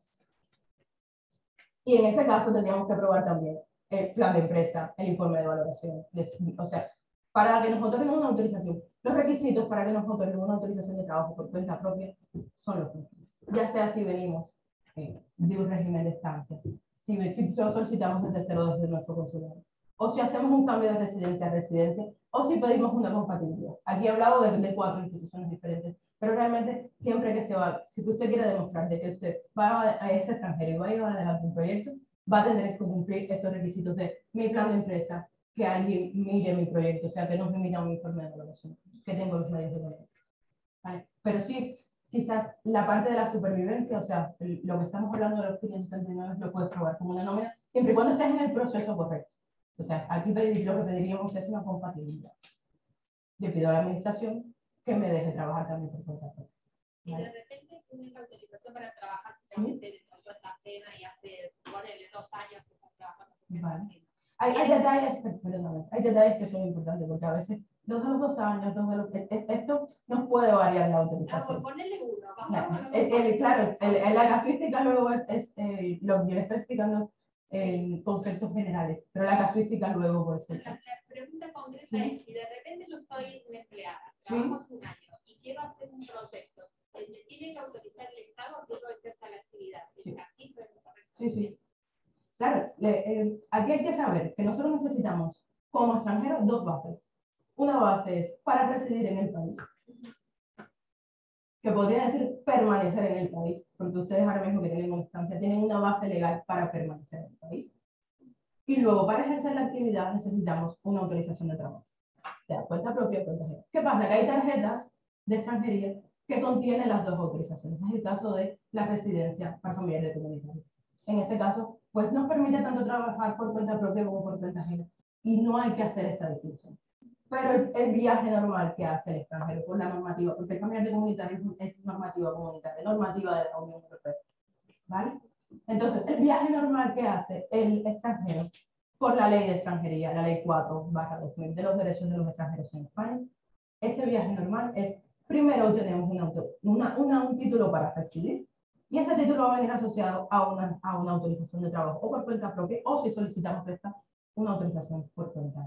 Y en ese caso tendríamos que aprobar también el plan de empresa, el informe de valoración. O sea, para que nos otorguen una autorización, los requisitos para que nos otorguen una autorización de trabajo por cuenta propia son los mismos. Ya sea si venimos eh, de un régimen de estancia, si, si solo solicitamos desde cero desde nuestro consulado, o si hacemos un cambio de residencia a residencia, o si pedimos una compatibilidad. Aquí he hablado de, de cuatro instituciones diferentes, pero realmente siempre que se va, si usted quiere demostrar de que usted va a, a ese extranjero y va a llevar adelante un proyecto, va a tener que cumplir estos requisitos de mi plan de empresa, que alguien mire mi proyecto, o sea, que no me emita un informe de evaluación, que tengo los medios de proyecto. ¿Vale? Pero sí, quizás la parte de la supervivencia, o sea, lo que estamos hablando de los quinientos setenta y nueve lo puedes probar como una nómina, siempre y cuando estés en el proceso correcto. O sea, aquí pedir, lo que pediríamos es una compatibilidad. Yo pido a la administración que me deje trabajar también por cuenta propia. Y de repente tienes la autorización para trabajar justamente por cuenta ajena y hace, ponele, dos años que estás trabajando por cuenta Vale. ajena. Hay, hay detalles, perdóname, hay detalles que son importantes porque a veces los de los dos años, los de los, esto nos puede variar la autorización. Ah, pues ponerle uno, vamos Claro, a el, el, claro el, el, la casuística luego es, es eh, lo que yo le estoy explicando en conceptos generales, pero la casuística luego puede ser. La, la pregunta concreta ¿Sí? es, si de repente yo soy una empleada, trabajo ¿Sí? un año y quiero hacer un proyecto, ¿me tiene que autorizar el Estado o quiero empezar la actividad? ¿Es Sí. así? Sí, sí. Claro, le, eh, aquí hay que saber que nosotros necesitamos, como extranjeros, dos bases. Una base es para residir en el país, que podría decir permanecer en el país, porque ustedes ahora mismo que tienen una instancia tienen una base legal para permanecer en el país. Y luego, para ejercer la actividad, necesitamos una autorización de trabajo. O sea, cuenta propia o cuenta ajena. ¿Qué pasa? Que hay tarjetas de extranjería que contienen las dos autorizaciones. Es el caso de la residencia para familiar de comunitario. En ese caso, pues nos permite tanto trabajar por cuenta propia como por cuenta ajena. Y no hay que hacer esta distinción. Pero el, el viaje normal que hace el extranjero por la normativa, porque el familiar de comunitario es normativa comunitaria, normativa de la Unión Europea. ¿Vale? Entonces, el viaje normal que hace el extranjero por la ley de extranjería, la ley cuatro barra dos mil de los derechos de los extranjeros en España, ese viaje normal es, primero tenemos un, auto, una, una, un título para residir, y ese título va a venir asociado a una, a una autorización de trabajo, o por cuenta propia, o si solicitamos esta, una autorización por cuenta.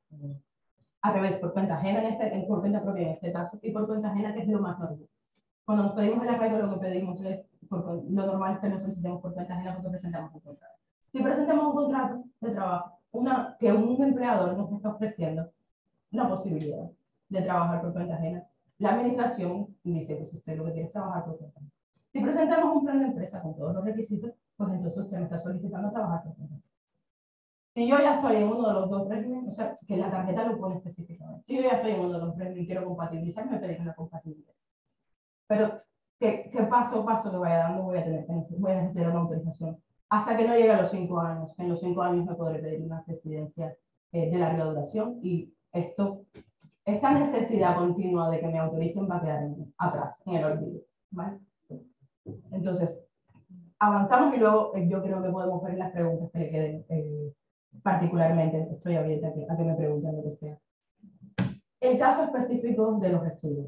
Al revés, por cuenta ajena, en este, por cuenta propia en este caso, y por cuenta ajena, que es lo más normal. Cuando nos pedimos el arraigo, lo que pedimos es, por, lo normal es que lo solicitemos por cuenta ajena porque presentamos un contrato. Si presentamos un contrato de trabajo, una, que un empleador nos está ofreciendo la posibilidad de trabajar por cuenta ajena, la administración dice, pues usted lo que quiere es trabajar por cuenta ajena. Si presentamos un plan de empresa con todos los requisitos, pues entonces usted me está solicitando trabajar por cuenta ajena. Si yo ya estoy en uno de los dos regímenes, o sea, que la tarjeta lo pone específicamente. Si yo ya estoy en uno de los regímenes y quiero compatibilizar, me pedirán la compatibilidad. Pero, ¿qué, qué paso a paso que vaya dando voy a tener que voy a necesitar una autorización? Hasta que no llegue a los cinco años. En los cinco años me podré pedir una residencia eh, de larga duración y esto, esta necesidad continua de que me autoricen va a quedar en, atrás, en el olvido. ¿Vale? Entonces, avanzamos y luego eh, yo creo que podemos ver las preguntas que le queden. Eh, particularmente, estoy abierta a que, a que me pregunten lo que sea. El caso específico de los estudios.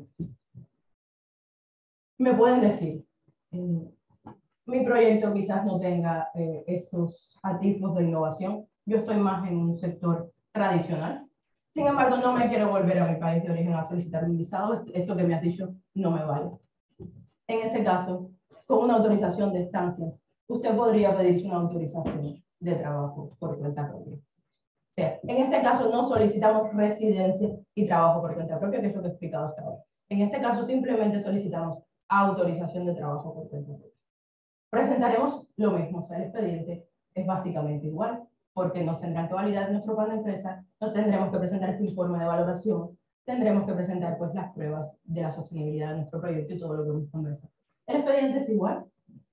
Me pueden decir, eh, mi proyecto quizás no tenga eh, esos atisbos de innovación, yo estoy más en un sector tradicional, sin embargo no me quiero volver a mi país de origen a solicitar un visado, esto que me has dicho no me vale. En ese caso, con una autorización de estancia, usted podría pedirse una autorización de trabajo por cuenta propia. O sea, en este caso no solicitamos residencia y trabajo por cuenta propia, que es lo que he explicado hasta ahora. En este caso simplemente solicitamos autorización de trabajo por cuenta propia. Presentaremos lo mismo, o sea, el expediente es básicamente igual, porque nos tendrán que validar nuestro plan de empresa, nos tendremos que presentar este informe de valoración, tendremos que presentar pues las pruebas de la sostenibilidad de nuestro proyecto y todo lo que hemos conversado. El expediente es igual.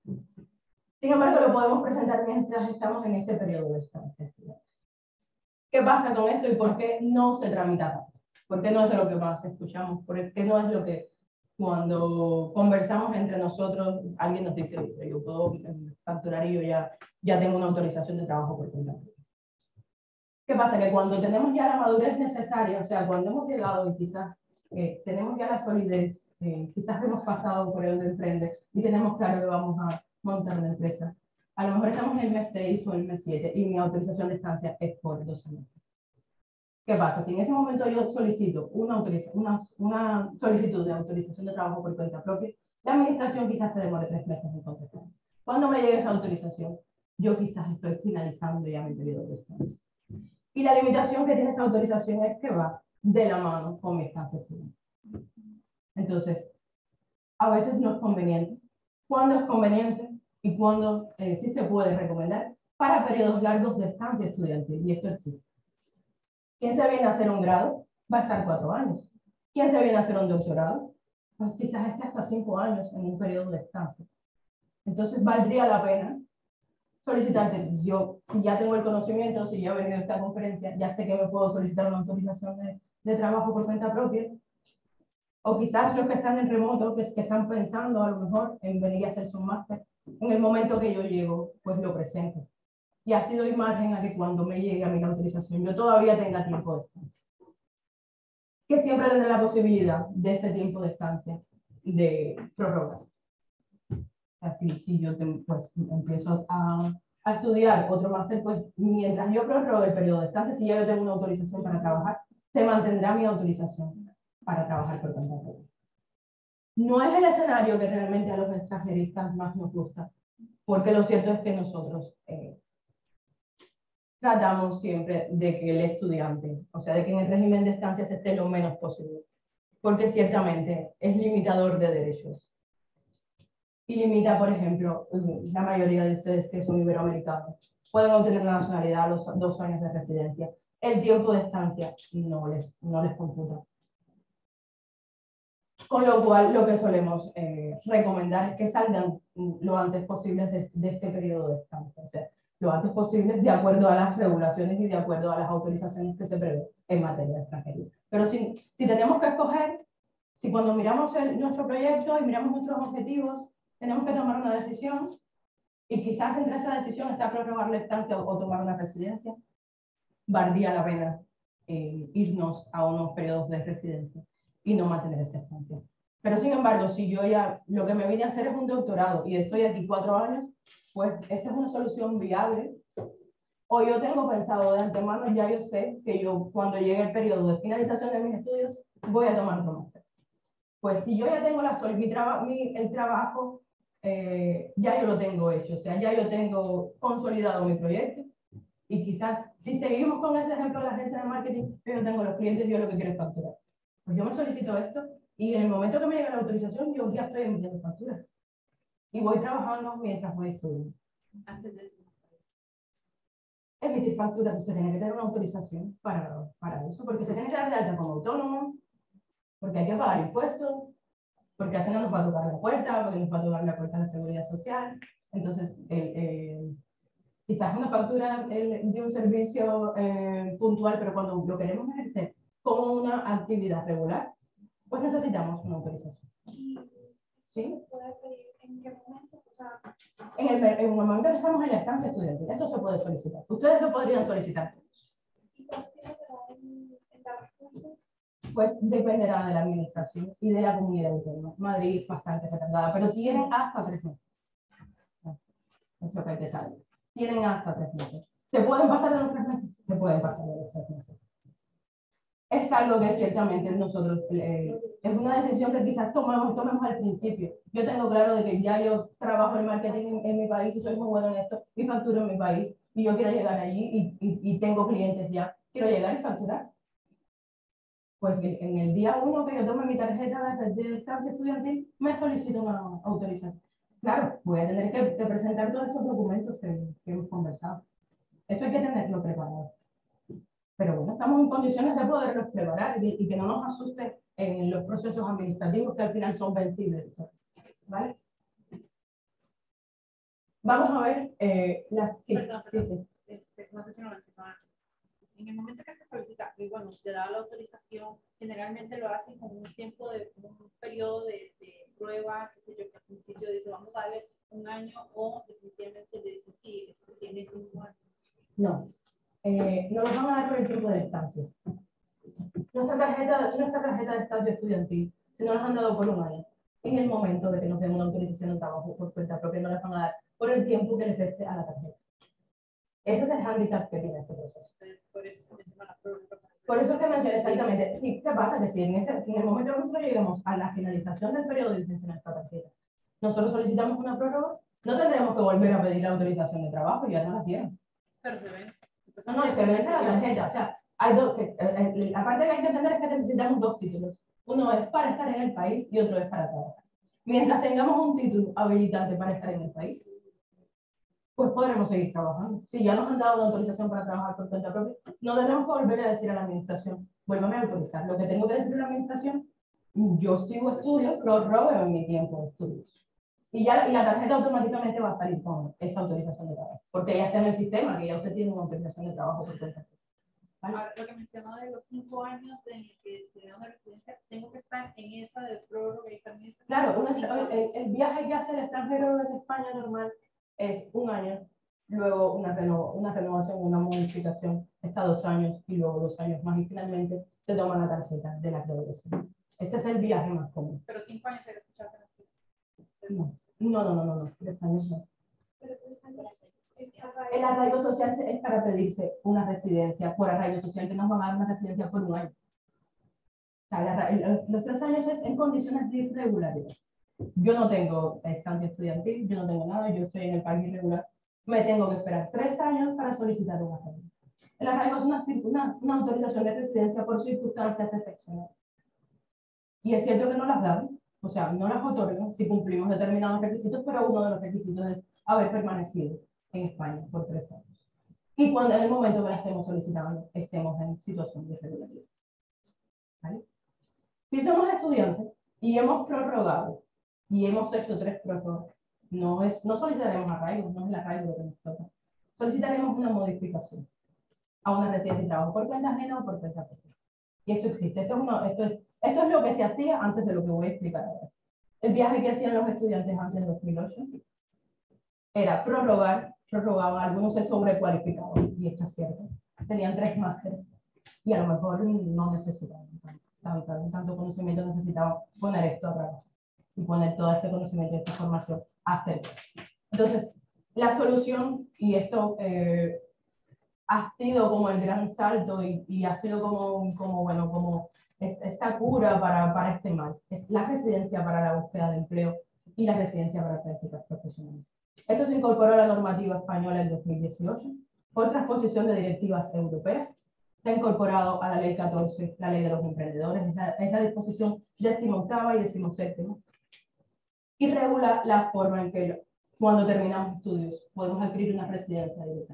Sin embargo, lo podemos presentar mientras estamos en este periodo de estancia. ¿Qué pasa con esto y por qué no se tramita tanto? ¿Por qué no es de lo que más escuchamos? ¿Por qué no es lo que cuando conversamos entre nosotros alguien nos dice, yo puedo facturar y yo ya, ya tengo una autorización de trabajo por cuenta? ¿Qué pasa? Que cuando tenemos ya la madurez necesaria, o sea, cuando hemos llegado y quizás eh, tenemos ya la solidez, eh, quizás hemos pasado por el de emprende y tenemos claro que vamos a montar una empresa, a lo mejor estamos en el mes seis o el mes siete y mi autorización de estancia es por doce meses. ¿Qué pasa? Si en ese momento yo solicito una, una, una solicitud de autorización de trabajo por cuenta propia, la administración quizás se demore tres meses en contestar. Cuando me llegue esa autorización, yo quizás estoy finalizando ya mi periodo de estancia. Y la limitación que tiene esta autorización es que va de la mano con mi estancia estudiantil. Entonces, a veces no es conveniente. ¿Cuándo es conveniente? Y cuándo eh, sí se puede recomendar para periodos largos de estancia estudiantil. Y esto existe. ¿Quién se viene a hacer un grado? Va a estar cuatro años. ¿Quién se viene a hacer un doctorado? Pues quizás esté hasta cinco años en un periodo de estancia. Entonces, valdría la pena solicitarte. Yo, si ya tengo el conocimiento, si ya he venido a esta conferencia, ya sé que me puedo solicitar una autorización de, de trabajo por cuenta propia. O quizás los que están en remoto, que, que están pensando a lo mejor en venir a hacer su máster, en el momento que yo llego, pues lo presento. Y así doy margen a que cuando me llegue a mi autorización, yo todavía tenga tiempo de estancia. Que siempre tendré la posibilidad de este tiempo de estancia de prórroga. Así, si yo te, pues, empiezo a, a estudiar otro máster, pues mientras yo prorrogue el periodo de estancia, si ya yo tengo una autorización para trabajar, se mantendrá mi autorización para trabajar por cuenta propia. No es el escenario que realmente a los extranjeristas más nos gusta, porque lo cierto es que nosotros eh, tratamos siempre de que el estudiante, o sea, de que en el régimen de estancia se esté lo menos posible, porque ciertamente es limitador de derechos. Y limita, por ejemplo, la mayoría de ustedes que son iberoamericanos, pueden obtener la nacionalidad a los dos años de residencia. El tiempo de estancia no les, no les computa. Con lo cual, lo que solemos eh, recomendar es que salgan lo antes posible de, de este periodo de estancia. O sea, lo antes posible de acuerdo a las regulaciones y de acuerdo a las autorizaciones que se prevén en materia de extranjería. Pero si, si tenemos que escoger, si cuando miramos el, nuestro proyecto y miramos nuestros objetivos, tenemos que tomar una decisión y quizás entre esa decisión está prorrogar la estancia o, o tomar una residencia, valdría la pena eh, irnos a unos periodos de residencia y no mantener esta estancia. Pero sin embargo, si yo ya lo que me vine a hacer es un doctorado y estoy aquí cuatro años, pues esta es una solución viable. O yo tengo pensado de antemano, ya yo sé que yo cuando llegue el periodo de finalización de mis estudios voy a tomar otro máster. Pues si yo ya tengo la sol, mi traba, mi, el trabajo, eh, ya yo lo tengo hecho, o sea, ya yo tengo consolidado mi proyecto. Y quizás, si seguimos con ese ejemplo de la agencia de marketing, yo tengo los clientes, yo lo que quiero es facturar. Pues yo me solicito esto y en el momento que me llegue la autorización, yo ya estoy emitiendo facturas. Y voy trabajando mientras voy estudiando. Antes de eso. Emitir facturas, usted tiene que tener una autorización para, para eso, porque se tiene que dar de alta como autónomo, porque hay que pagar impuestos, porque así no nos va a tocar la puerta, porque nos va a tocar la puerta de la seguridad social. Entonces, eh, eh, quizás una factura de un servicio eh, puntual, pero cuando lo queremos ejercer como una actividad regular, pues necesitamos una autorización. ¿Sí? ¿Puede pedir en qué momento? O sea, en, el, en el momento que estamos en la estancia estudiantil, esto se puede solicitar. Ustedes lo podrían solicitar. ¿y cuánto tiempo te da en, en dar respuesta? Pues dependerá de la administración y de la comunidad autónoma. Madrid es bastante retardada, pero tienen hasta tres meses. Es lo que hay que saber. Tienen hasta tres meses. ¿Se pueden pasar de los tres meses? Se pueden pasar de los tres meses. Es algo que ciertamente nosotros, eh, es una decisión que quizás tomamos, tomemos al principio. Yo tengo claro de que ya yo trabajo en marketing en, en mi país y soy muy bueno en esto y facturo en mi país y yo quiero llegar allí y, y, y tengo clientes ya. Quiero llegar y facturar. Pues en el día uno que yo tome mi tarjeta de, de estancia estudiantil, me solicito una autorización. Claro, voy a tener que, que presentar todos estos documentos que, que hemos conversado. Eso hay que tenerlo preparado. Pero bueno, estamos en condiciones de poderlos preparar y, y que no nos asuste en los procesos administrativos que al final son vencibles. ¿Vale? Vamos a ver eh, las... Sí, Perdón, sí, perdón. sí. Este, no sé si lo mencionaba antes. En el momento que se solicita, y bueno, se da la autorización, generalmente lo hacen con un tiempo de un periodo de, de prueba, qué sé yo, que al principio dice vamos a darle un año o definitivamente le dice sí, este tiene cinco años. No, eh, no nos van a dar por el tiempo de estancia. Nuestra tarjeta, nuestra tarjeta de estancia estudiantil, si no nos han dado por un año, en el momento de que nos den una autorización de trabajo por cuenta propia, no les van a dar por el tiempo que les reste a la tarjeta. Ese es el hándicap que tiene este proceso. Entonces, por eso se menciona la prórroga. Por eso que mencioné exactamente. Sí, ¿qué pasa? Que si en, ese, en el momento que nosotros lleguemos a la finalización del periodo de licencia de esta tarjeta, nosotros solicitamos una prórroga, no tendremos que volver a pedir la autorización de trabajo, ya no la tienen. Pero se vence. No, no, se vence la tarjeta. O sea, hay dos, eh, eh, aparte que hay que entender es que necesitamos dos títulos. Uno es para estar en el país y otro es para trabajar. Mientras tengamos un título habilitante para estar en el país, pues podremos seguir trabajando. Si ya nos han dado una autorización para trabajar por cuenta propia, no tenemos que volver a decir a la administración, vuélvame a autorizar. Lo que tengo que decir a la administración, yo sigo estudios, prorrogo en mi tiempo de estudios. Y ya y la tarjeta automáticamente va a salir con esa autorización de trabajo, porque ya está en el sistema, que ya usted tiene una autorización de trabajo por cuenta propia. ¿Vale? Ahora, lo que mencionó de los cinco años en el que se da una residencia, tengo que estar en esa de prórroga y también. Claro, un, el, el viaje que hace el extranjero en España normal es un año, luego una, reno, una renovación, una modificación, está dos años y luego dos años más y finalmente se toma la tarjeta de la graduación. Este es el viaje más común. Pero cinco años se escuchado. No, no, no, no, no, no, tres años no. El arraigo social es para pedirse una residencia por arraigo social, que nos van a dar una residencia por un año. O sea, el, los, los tres años es en condiciones de irregularidad. Yo no tengo estancia estudiantil, yo no tengo nada, yo estoy en el país irregular. Me tengo que esperar tres años para solicitar un arraigo. El arraigo es una, una, una autorización de residencia por circunstancias excepcionales. Y es cierto que no las dan, o sea, no las otorgan si cumplimos determinados requisitos, pero uno de los requisitos es haber permanecido en España por tres años. Y cuando en el momento que la estemos solicitando, estemos en situación de irregularidad. ¿Vale? Si somos estudiantes y hemos prorrogado y hemos hecho tres prórrogas, no, es, no solicitaremos arraigo, no es el arraigo lo que nos toca. Solicitaremos una modificación a una residencia y trabajo por cuenta ajena o por cuenta propia. Y esto existe. Esto es, uno, esto, es, esto es lo que se hacía antes de lo que voy a explicar ahora. El viaje que hacían los estudiantes antes del dos mil ocho era prorrogar, prorrogaban, algunos se sobrecualificaban, y esto es cierto. Tenían tres másteres y a lo mejor no necesitaban tanto, tanto, tanto conocimiento, necesitaban poner esto a trabajo y poner todo este conocimiento y esta formación a hacer. Entonces, la solución, y esto eh, ha sido como el gran salto y, y ha sido como, como, bueno, como esta cura para, para este mal, es la residencia para la búsqueda de empleo y la residencia para prácticas profesionales. Esto se incorporó a la normativa española en dos mil dieciocho por transposición de directivas europeas. Se ha incorporado a la ley catorce, la ley de los emprendedores, es la, es la disposición decimoctava y decimoséptima, y regula la forma en que cuando terminamos estudios podemos adquirir una residencia directa.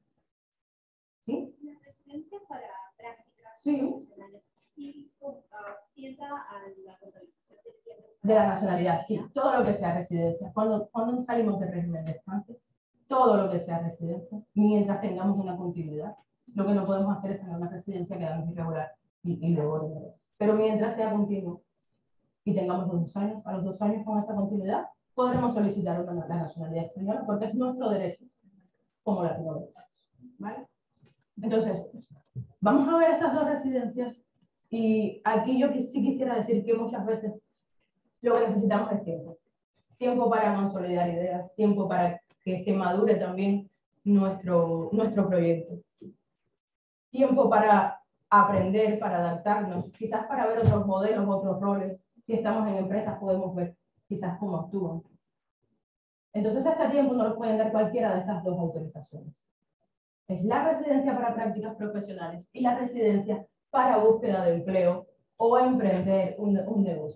¿Sí? La residencia para prácticas sí. profesionales sí sienta a la contabilización del tiempo. De la nacionalidad, sí. Todo lo que sea residencia. Cuando, cuando salimos del régimen de estancia, todo lo que sea residencia, mientras tengamos una continuidad. Lo que no podemos hacer es tener una residencia quedarnos irregular y, y luego tener. Pero mientras sea continuo y tengamos los dos años, a los dos años con esa continuidad, podremos solicitar una, la nacionalidad española porque es nuestro derecho como latinoamericanos. ¿Vale? Entonces, vamos a ver estas dos residencias y aquí yo sí quisiera decir que muchas veces lo que necesitamos es tiempo. Tiempo para consolidar ideas, tiempo para que se madure también nuestro, nuestro proyecto. Tiempo para aprender, para adaptarnos, quizás para ver otros modelos, otros roles. Si estamos en empresas podemos ver quizás cómo actúan. Entonces, este tiempo no lo pueden dar cualquiera de estas dos autorizaciones. Es la residencia para prácticas profesionales y la residencia para búsqueda de empleo o emprender un, un negocio.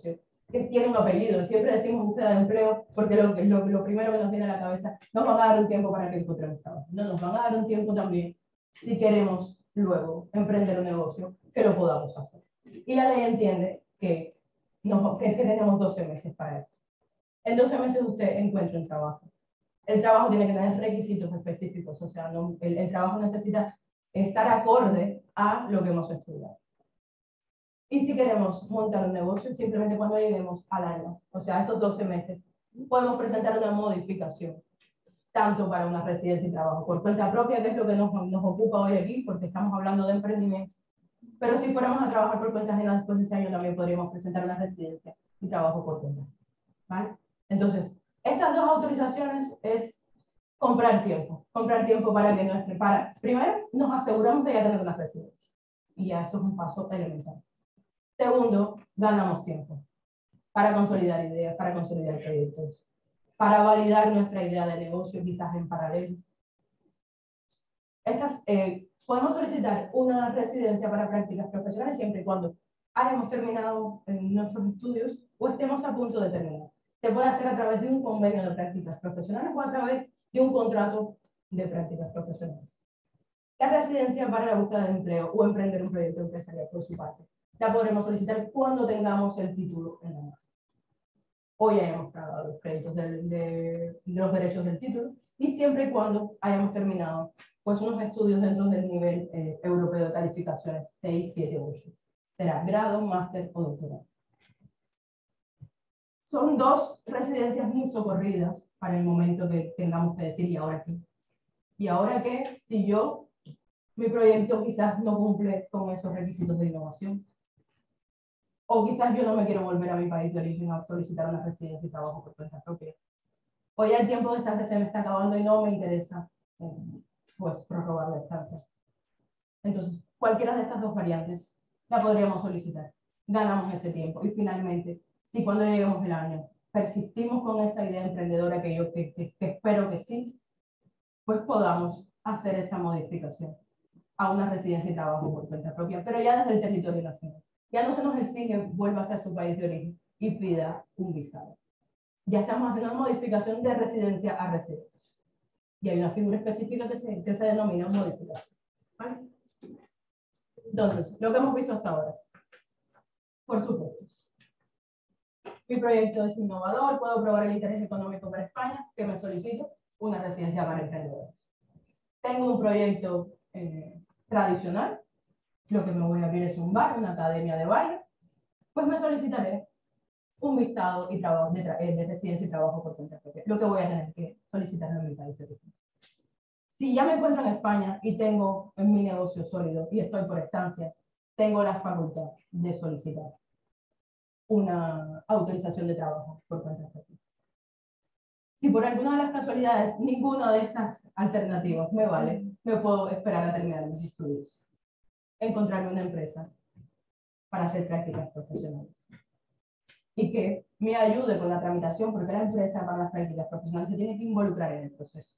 que tiene un apellido. Siempre decimos búsqueda de empleo porque lo, lo, lo primero que nos viene a la cabeza, nos van a dar un tiempo para que encontremos trabajo. No, nos van a dar un tiempo también si queremos luego emprender un negocio, que lo podamos hacer. Y la ley entiende que, nos, que tenemos doce meses para esto. En doce meses usted encuentra un trabajo. El trabajo tiene que tener requisitos específicos, o sea, no, el, el trabajo necesita estar acorde a lo que hemos estudiado. Y si queremos montar un negocio, simplemente cuando lleguemos al año, o sea, esos doce meses, podemos presentar una modificación, tanto para una residencia y trabajo por cuenta propia, que es lo que nos, nos ocupa hoy aquí, porque estamos hablando de emprendimiento. Pero si fuéramos a trabajar por cuenta ajena después de ese año, también podríamos presentar una residencia y trabajo por cuenta. ¿Vale? Entonces, estas dos autorizaciones es comprar tiempo. Comprar tiempo para que nuestro... Para, primero, nos aseguramos de ya tener una residencia. Y ya esto es un paso elemental. Segundo, ganamos tiempo para consolidar ideas, para consolidar proyectos, para validar nuestra idea de negocio, quizás en paralelo. Estas, eh, podemos solicitar una residencia para prácticas profesionales siempre y cuando hayamos terminado en nuestros estudios o estemos a punto de terminar. Se puede hacer a través de un convenio de prácticas profesionales o a través de un contrato de prácticas profesionales. La residencia para la búsqueda de empleo o emprender un proyecto empresarial por su parte la podremos solicitar cuando tengamos el título en la mano. Hoy hayamos pagado los créditos de, de, de los derechos del título y siempre y cuando hayamos terminado pues unos estudios dentro del nivel eh, europeo de calificaciones seis, siete, ocho. Será grado, máster o doctorado. Son dos residencias muy socorridas para el momento que tengamos que decir, ¿y ahora qué? ¿Y ahora qué? Si yo, mi proyecto quizás no cumple con esos requisitos de innovación. O quizás yo no me quiero volver a mi país de origen a solicitar una residencia y trabajo por cuenta propia. Hoy el tiempo de estancia se me está acabando y no me interesa eh, pues prorrogar la estancia. Entonces, cualquiera de estas dos variantes la podríamos solicitar. Ganamos ese tiempo. Y finalmente, si cuando lleguemos el año persistimos con esa idea emprendedora que yo que, que, que espero que sí, pues podamos hacer esa modificación a una residencia y trabajo por cuenta propia, pero ya desde el territorio nacional. Ya no se nos exige vuelva a su país de origen y pida un visado. Ya estamos haciendo una modificación de residencia a residencia. Y hay una figura específica que se, que se denomina modificación. ¿Vale? Entonces, lo que hemos visto hasta ahora. Por supuesto. Mi proyecto es innovador, puedo probar el interés económico para España, que me solicito una residencia para emprendedores. Tengo un proyecto eh, tradicional, lo que me voy a abrir es un bar, una academia de baile, pues me solicitaré un visado y trabajo de, tra de residencia y trabajo por cuenta propia, lo que voy a tener que solicitarlo en mi país de origen. Si ya me encuentro en España y tengo en mi negocio sólido y estoy por estancia, tengo la facultad de solicitar una autorización de trabajo por cuenta propia. Si por alguna de las casualidades ninguna de estas alternativas me vale, me puedo esperar a terminar mis estudios, encontrarme una empresa para hacer prácticas profesionales y que me ayude con la tramitación, porque la empresa para las prácticas profesionales se tiene que involucrar en el proceso.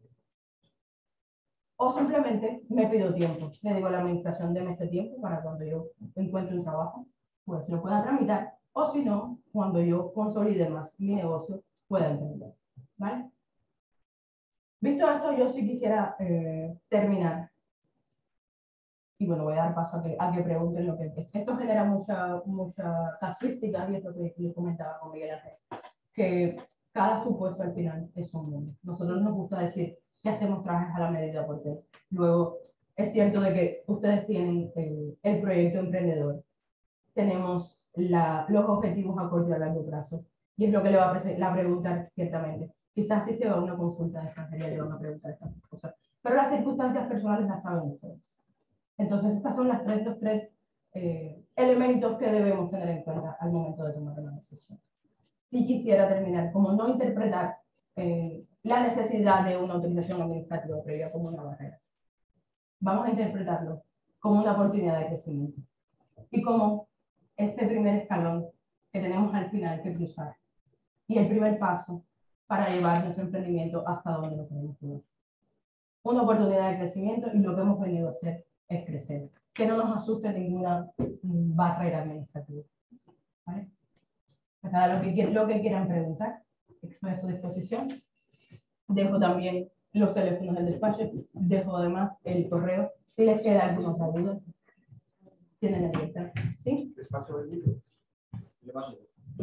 O simplemente me pido tiempo, le digo a la administración, deme ese tiempo para cuando yo encuentre un trabajo, pues lo pueda tramitar, o si no, cuando yo consolide más mi negocio, pueda emprender. ¿Vale? Visto esto, yo sí quisiera eh, terminar. Y bueno, voy a dar paso a que, a que pregunten lo que es. Esto genera mucha, mucha casuística, y es lo que les comentaba con Miguel Ángel, que cada supuesto al final es un mundo. Nosotros nos gusta decir que hacemos trajes a la medida, porque luego es cierto de que ustedes tienen el, el proyecto emprendedor, tenemos la, los objetivos a corto y a largo plazo, y es lo que le va a, le va a preguntar ciertamente. Quizás si se va a una consulta de extranjería le van a preguntar estas cosas, pero las circunstancias personales las saben ustedes. Entonces, estos son las tres, los tres eh, elementos que debemos tener en cuenta al momento de tomar una decisión. Si quisiera terminar, como no interpretar eh, la necesidad de una autorización administrativa previa como una barrera. Vamos a interpretarlo como una oportunidad de crecimiento y como este primer escalón que tenemos al final que cruzar y el primer paso para llevar nuestro emprendimiento hasta donde lo queremos llevar. Una oportunidad de crecimiento y lo que hemos venido a hacer es crecer. Que no nos asuste ninguna barrera administrativa. ¿Vale? Pues nada, lo que, quieran, lo que quieran preguntar, estoy a su disposición. Dejo también los teléfonos del despacho, dejo además el correo. Si les queda alguna otra duda, tienen la lista. ¿Sí? Les paso el libro. Le paso.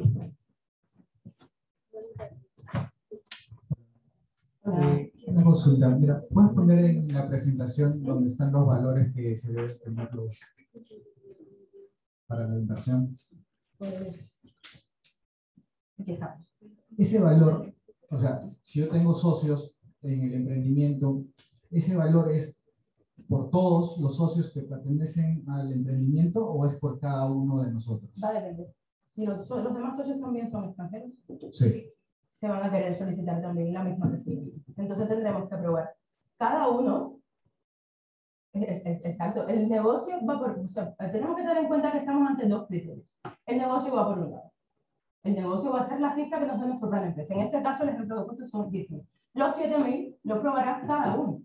Eh, una consulta, mira, ¿puedes poner en la presentación donde están los valores que se deben tener los, para la inversión? Pues, aquí estamos. Ese valor, o sea, si yo tengo socios en el emprendimiento, ¿ese valor es por todos los socios que pertenecen al emprendimiento o es por cada uno de nosotros? Va a depender. Si los, los demás socios también son extranjeros, Sí. se van a querer solicitar también la misma residencia. Entonces tendremos que probar. Cada uno, es, es, exacto, el negocio va por, o sea, tenemos que tener en cuenta que estamos ante dos criterios. El negocio va por un lado. El negocio va a ser la cifra que nos da nuestro plan de empresa. En este caso, el ejemplo de puesto son diez mil. Los siete mil lo probará cada uno.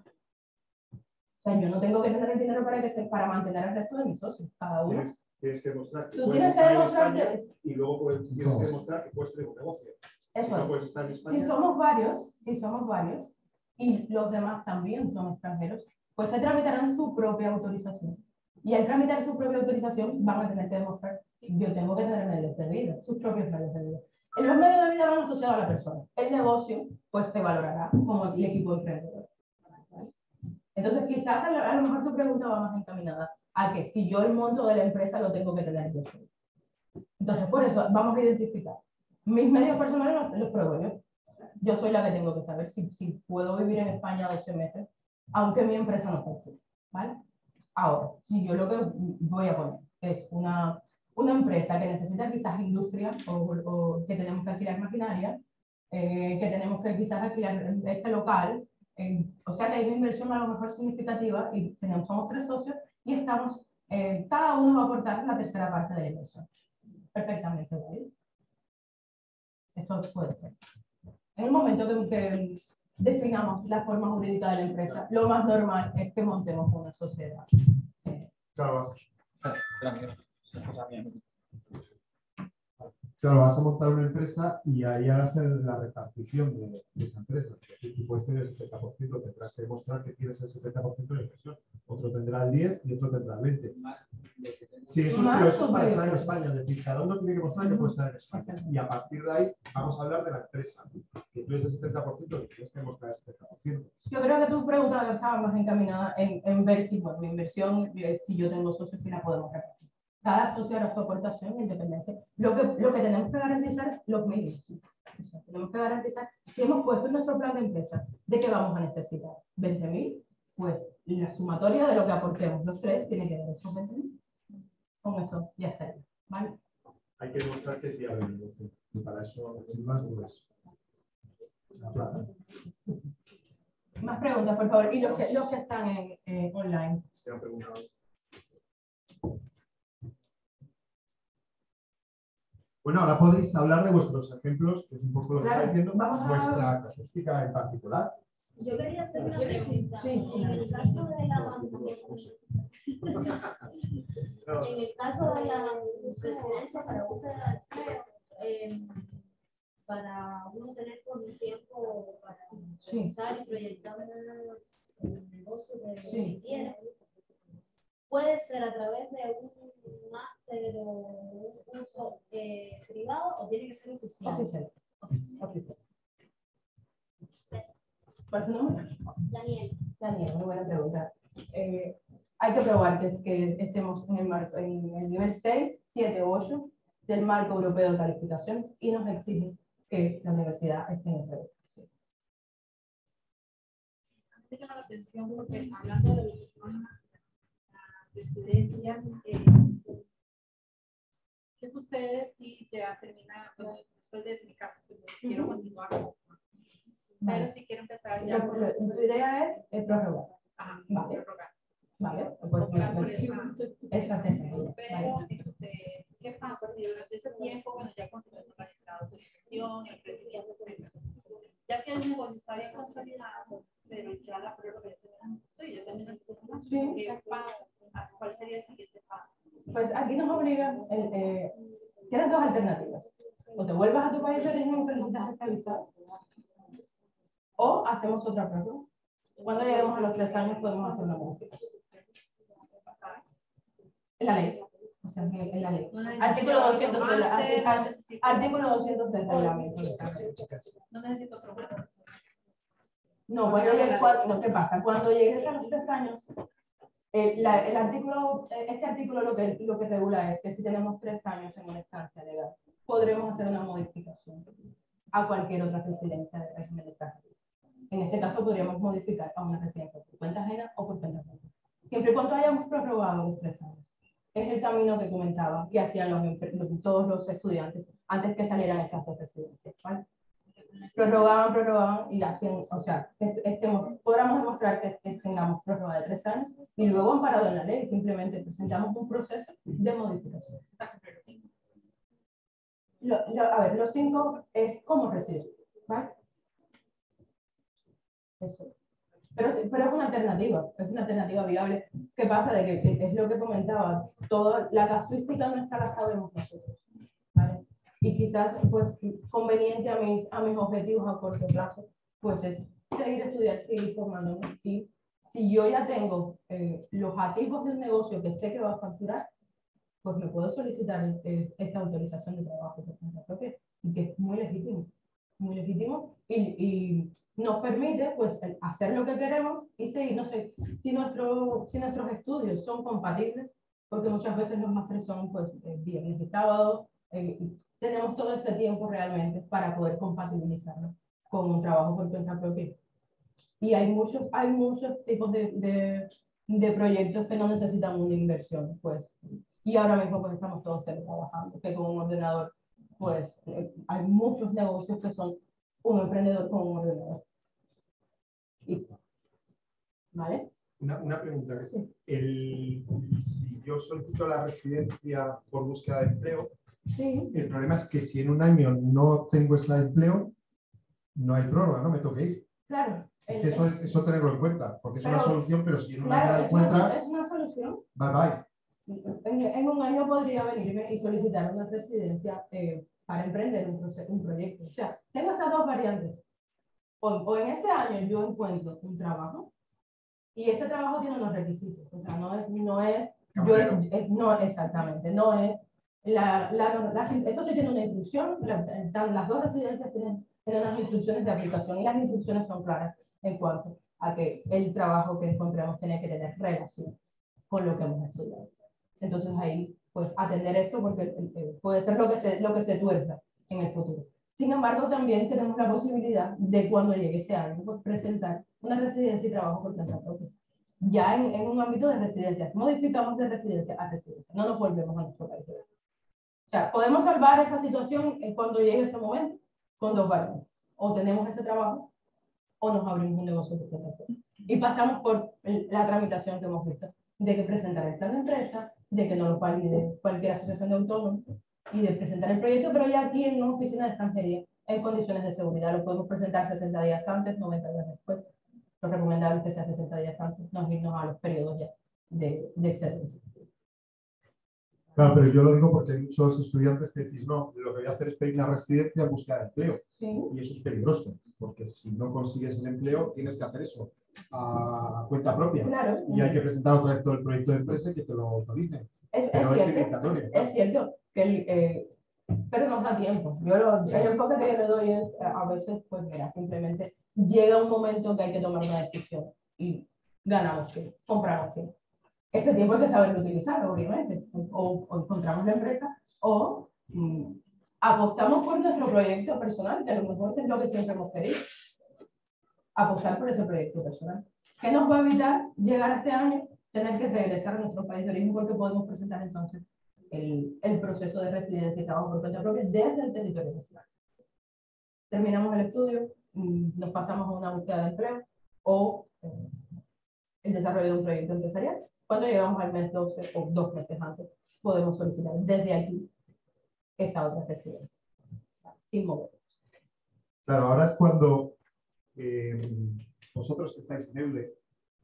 O sea, yo no tengo que tener el dinero para, que se, para mantener al resto de mis socios. Cada uno. Tienes, tienes que demostrar que Tú puedes tienes que estar en demostrar España que- y luego puedes- tienes Todos. que demostrar que puedes tener un negocio. Eso Si no es. puedes estar en España, Si somos varios, si somos varios, y los demás también son extranjeros, pues se tramitarán su propia autorización. Y al tramitar su propia autorización van a tener que demostrar que yo tengo que tener medios de vida, sus propios medios de vida. En los medios de vida van asociados a la persona. El negocio, pues se valorará como el equipo emprendedor. Entonces, quizás a lo, a lo mejor tu pregunta va más encaminada a que si yo el monto de la empresa lo tengo que tener yo solo. Entonces, por eso vamos a identificar. Mis medios personales los, los pruebo yo. Yo soy la que tengo que saber si, si puedo vivir en España doce meses, aunque mi empresa no facture, ¿vale? Ahora, si yo lo que voy a poner es una, una empresa que necesita quizás industria o, o que tenemos que alquilar maquinaria, eh, que tenemos que quizás alquilar este local, eh, o sea que hay una inversión a lo mejor significativa y tenemos, somos tres socios y estamos, eh, cada uno va a aportar la tercera parte de la inversión. Perfectamente, ¿vale? Esto puede ser. En el momento que, que definamos la forma jurídica de la empresa, lo más normal es que montemos una sociedad. Eh, claro, vas, claro, vas a montar una empresa y ahí harás el- la repartición de, de esa empresa. Es decir, tú puedes tener el setenta por ciento, tendrás que demostrar que tienes el setenta por ciento de inversión. Otro tendrá el diez por ciento y otro tendrá el veinte por ciento. Sí, eso, es- Más pero eso es para porque- estar en España. Es decir, cada uno tiene que mostrar que puede estar en España. Y a partir de ahí vamos a hablar de la empresa. Que tú eres el setenta por ciento y tienes que demostrar el setenta por ciento. Yo creo que tu pregunta estaba más encaminada en, en ver si, bueno, mi inversión, eh, si yo tengo socios, si la podemos repartir. Cada socio hará su aportación en independencia. Lo que, lo que tenemos que garantizar, los medios. O sea, tenemos que garantizar, si hemos puesto en nuestro plan de empresa de que vamos a necesitar veinte mil, pues la sumatoria de lo que aportemos los tres tiene que dar esos veinte mil. Con eso ya estaría, ¿vale? Hay que demostrar que es viable el negocio. Y para eso, sin más, pues, la plata. Más preguntas, por favor. Y los que, los que están en, eh, online. Se han preguntado. Bueno, ahora podéis hablar de vuestros ejemplos, que es un poco lo que Claro, está diciendo, vamos a- vuestra casuística en particular. Yo quería hacer una pregunta. Sí. En el caso de la, en el caso de la residencia para búsqueda de empleo, eh, para uno tener con el tiempo para Sí. pensar y proyectar los negocios de Sí. que quiera, puede ser a través de un máster o un curso eh, privado o tiene que ser oficial. Oficial. Oficial. Gracias. ¿Cuál es tu nombre? Daniel. Daniel, muy buena pregunta. Eh, hay que probar que, es que estemos en el, marco, en el nivel seis, siete o ocho del marco europeo de calificaciones y nos exige que la universidad esté en el proyecto. Sí. Me llama la atención porque hablando de personas residencia, eh, ¿qué sucede si te termina, bueno, después de mi caso, pues, quiero continuar, pero Vale. si quiero empezar ya Lo- por lo- tu idea es, es prorrogar. Ajá, Vale. prorrogar. Vale, pues me, Optar por me, esa- esa sencilla. Pero, Vale. este, ¿qué pasa si durante ese tiempo, bueno, ya consigues la autorización, el emprendimiento, etcétera? Ya que el negocio está bien consolidado, pero ya la prórroga ya terminó, y yo también necesito más. Sí. ¿Qué pasa? ¿Cuál sería el siguiente paso? Pues aquí nos obliga, el, eh, tienes dos alternativas. o te vuelvas a tu país de origen y solicitas ese visado, o hacemos otra prórroga. Cuando lleguemos a los tres años podemos hacer una modificación. En la ley. O sea, en la ley. Artículo doscientos de la, artículo doscientos del reglamento. No necesito otro más. No, cuando llegue, cuando, ¿qué pasa? Cuando llegues a los tres años, eh, la, el artículo, este artículo lo que, lo que regula es que si tenemos tres años en una estancia legal, podremos hacer una modificación a cualquier otra residencia de régimen extranjero. En este caso podríamos modificar a una residencia por cuenta ajena o por cuenta ajena. Siempre y cuando hayamos prorrogado los tres años. Es el camino que comentaba y hacían los, los, todos los estudiantes antes que salieran el caso de residencia, ¿vale? Prorrogaban, prorrogaban y hacían, o sea, este, podamos demostrar que, que tengamos prórroga de tres años y luego amparado en la ley, simplemente presentamos un proceso de modificación. Lo, lo, a ver, los cinco es como reside, ¿vale? Eso. Pero, pero es una alternativa, es una alternativa viable. ¿Qué pasa? De que, que es lo que comentaba, toda la casuística nuestra la sabemos nosotros, ¿vale? Y quizás, pues, conveniente a mis, a mis objetivos a corto plazo, pues es seguir estudiando, seguir formándome. Y si yo ya tengo eh, los atisbos del negocio que sé que va a facturar, pues me puedo solicitar eh, esta autorización de trabajo por cuenta propia, y que es muy legítimo, muy legítimo, y, y nos permite, pues, hacer lo que queremos y seguir, no sé, si, nuestro, si nuestros estudios son compatibles, porque muchas veces los másteres son, pues, eh, viernes y sábado, eh, tenemos todo ese tiempo realmente para poder compatibilizarlo con un trabajo por cuenta propia. Y hay muchos, hay muchos tipos de, de, de proyectos que no necesitan una inversión, pues. Y ahora mismo pues estamos todos teletrabajando, que con un ordenador, pues, eh, hay muchos negocios que son un emprendedor con un ordenador. Y, ¿vale? Una, una pregunta. Sí. El, si yo solicito la residencia por búsqueda de empleo, Sí. El problema es que si en un año no tengo ese empleo, no hay prórroga, no me toque ir. Claro. Es que eso, eso tenerlo en cuenta, porque es pero, una solución, pero si en un claro, año la encuentras, es una solución. bye bye. En, en un año podría venirme y solicitar una residencia eh, para emprender un, un proyecto. O sea, tengo estas dos variantes. O, o en este año yo encuentro un trabajo y este trabajo tiene unos requisitos. O sea, no es, no es, yo, es no exactamente, no es, la, la, la, esto sí tiene una instrucción, la, las dos residencias tienen, tienen unas instrucciones de aplicación y las instrucciones son claras en cuanto a que el trabajo que encontremos tiene que tener relación con lo que hemos estudiado. Entonces ahí, pues, atender esto porque eh, puede ser lo que, se, lo que se tuerza en el futuro. Sin embargo, también tenemos la posibilidad de cuando llegue ese año, pues, presentar una residencia y trabajo por cuenta propia. Ya en, en un ámbito de residencia, modificamos de residencia a residencia, no nos volvemos a nuestro país. O sea, podemos salvar esa situación cuando llegue ese momento con dos variantes. O tenemos ese trabajo o nos abrimos un negocio por cuenta propia. Y pasamos por la tramitación que hemos visto, de que presentar el plan de empresa, de que no lo valide cualquier asociación de autónomos y de presentar el proyecto, pero ya aquí en una oficina de extranjería, en condiciones de seguridad, lo podemos presentar sesenta días antes, noventa días después. Lo recomendable es que sea sesenta días antes, no irnos a los periodos ya de, de excelencia. Claro, pero yo lo digo porque hay muchos estudiantes que dicen, no, lo que voy a hacer es pedir una residencia en busca de empleo. Sí. Y eso es peligroso, porque si no consigues el empleo, tienes que hacer eso a cuenta propia. Claro. Y hay que presentar otra vez todo el proyecto de empresa y que te lo autoricen. Es, pero es, es cierto, ¿no? es cierto que el, eh, pero nos da tiempo. Yo lo, el enfoque que yo le doy es, a veces, pues mira, simplemente llega un momento que hay que tomar una decisión y ganamos tiempo, compramos tiempo. Ese tiempo hay que saberlo utilizar, obviamente. O, o encontramos la empresa o mm, apostamos por nuestro proyecto personal, que a lo mejor es lo que siempre hemos querido. Apostar por ese proyecto personal. ¿Qué nos va a evitar llegar a este año, tener que regresar a nuestro país de origen porque podemos presentar entonces el, el proceso de residencia y trabajo por cuenta propia desde el territorio nacional? Terminamos el estudio, nos pasamos a una búsqueda de empleo o eh, el desarrollo de un proyecto empresarial. Cuando llegamos al mes doce o dos meses antes, podemos solicitar desde aquí esa otra residencia, sin movernos. Claro, ahora es cuando eh, vosotros que estáis en EUDE,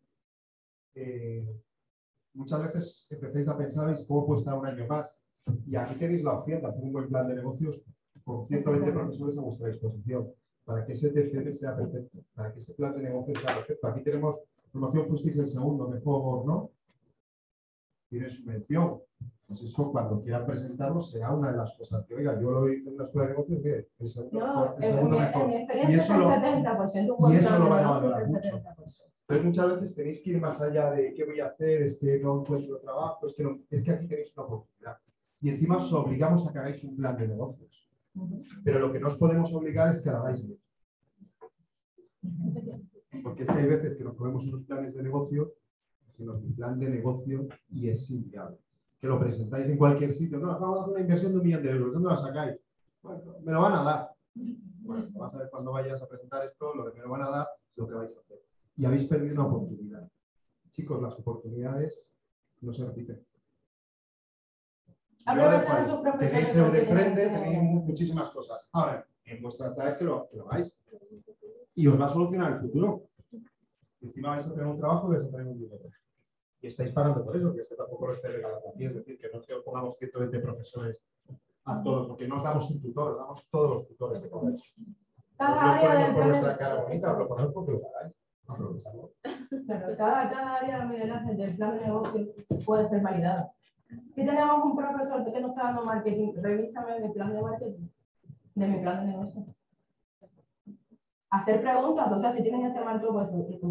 eh, muchas veces empecéis a pensar cómo puedo estar un año más. Y aquí tenéis la opción de hacer un buen plan de negocios con ciento veinte profesores a vuestra disposición, para que ese T C M sea perfecto, para que ese plan de negocio sea perfecto. Aquí tenemos promoción fuisteis el segundo, mejor, ¿no? Tiene su mención. Pues eso, cuando quieran presentarlo, será una de las cosas que, oiga, yo lo hice en una escuela de negocios, que el segundo, No, el en, segundo mi, mejor. en mi Y experiencia eso es el lo, setenta por ciento. y eso lo van a es valorar el mucho. setenta por ciento. Entonces, muchas veces tenéis que ir más allá de qué voy a hacer, es que no encuentro trabajo, es que, no, es que aquí tenéis una oportunidad. Y encima os obligamos a que hagáis un plan de negocios. Uh-huh. Pero lo que no os podemos obligar es que lo hagáis bien. Porque es que hay veces que nos ponemos unos planes de negocio, que no es un plan de negocio y es inviable. Que lo presentáis en cualquier sitio. No, vamos a hacer una inversión de un millón de euros. ¿Dónde la sacáis? Bueno, me lo van a dar. Bueno, vas a ver cuando vayas a presentar esto, lo de me lo van a dar es lo que vais a hacer. Y habéis perdido una oportunidad. Chicos, las oportunidades no se repiten. Aprovechar a sus profesores. Tenéis Eudemprende, tenéis muchísimas cosas. Ahora, en vuestra tarea es que lo, que lo hagáis. Y os va a solucionar el futuro. Encima vais a tener un trabajo y vais a tener un dinero. Y estáis pagando por eso, que este tampoco lo esté regalando aquí. Es decir, que no que os pongamos ciento veinte profesores a todos, porque no os damos un tutor, os damos todos los tutores de comercio. Cada Os área ponemos del por plan nuestra de- cara bonita, os lo ponemos porque lo hagáis. Aprovechadlo. Claro, cada, cada área, Miguel Ángel, del plan de negocio puede ser validada. Si tenemos un profesor que nos está dando marketing, revísame mi plan de marketing, de mi plan de negocio. Hacer preguntas, o sea, si tienes este marco, pues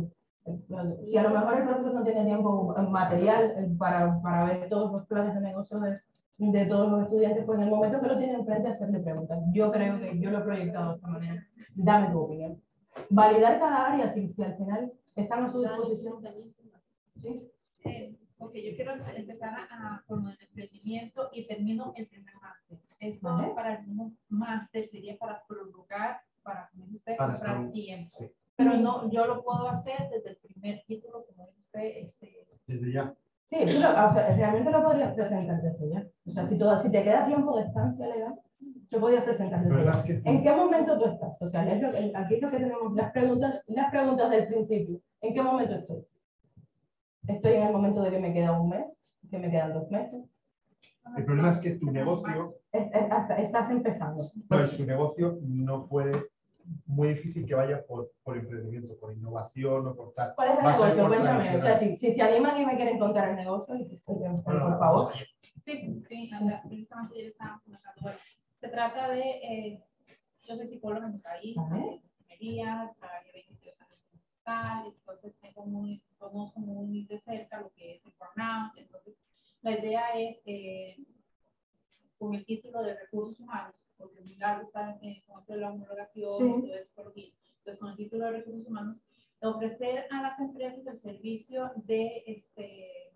si a lo mejor el profesor no tiene tiempo material para, para ver todos los planes de negocio de, de todos los estudiantes, pues en el momento que lo tienen enfrente, hacerle preguntas. Yo creo que yo lo he proyectado de esta manera. Dame tu opinión. Validar cada área, si, si al final están a su disposición. ¿Sí? Eh, ok, yo quiero empezar a, a con el emprendimiento y termino el primer máster. Esto Vale. para el segundo máster sería para prorrogar, para, como dice usted, Para comprar estar- tiempo. sí. Pero no, yo lo puedo hacer desde el primer título, como dice usted, este, Desde ya. Sí, tú lo, o sea, realmente lo podrías presentar desde ya. O sea, si, todo, si te queda tiempo de estancia legal, lo podrías presentar desde ¿Verdad? ya. Es que tú- ¿En qué momento tú estás? O sea, es lo, el- aquí es lo que tenemos las preguntas, las preguntas del principio. ¿En qué momento estoy? ¿Estoy en el momento de que me queda un mes? ¿Que me quedan dos meses? El problema es que tu negocio, Es- es- hasta- estás empezando. no, y su negocio no puede, muy difícil que vaya por, por emprendimiento, por innovación o por tal. ¿Cuál es el Va a ser negocio? por Cuéntame. O sea, tradicional. si, si se animan y me quieren contar el negocio, por Bueno, favor. vamos a ver. sí, sí, anda, precisamente ayer estábamos comentando. Bueno, se trata de, eh, yo soy psicóloga en mi país, Vale. de enfermería, trabajé veintitrés años en hospital, entonces tengo muy, conozco muy de cerca lo que es el burnout. Entonces, la idea es, eh, con el título de recursos humanos, porque es muy largo estar en con eso de la homologación, Sí. todo es por mí. Entonces, con el título de recursos humanos, ofrecer a las empresas el servicio de, este,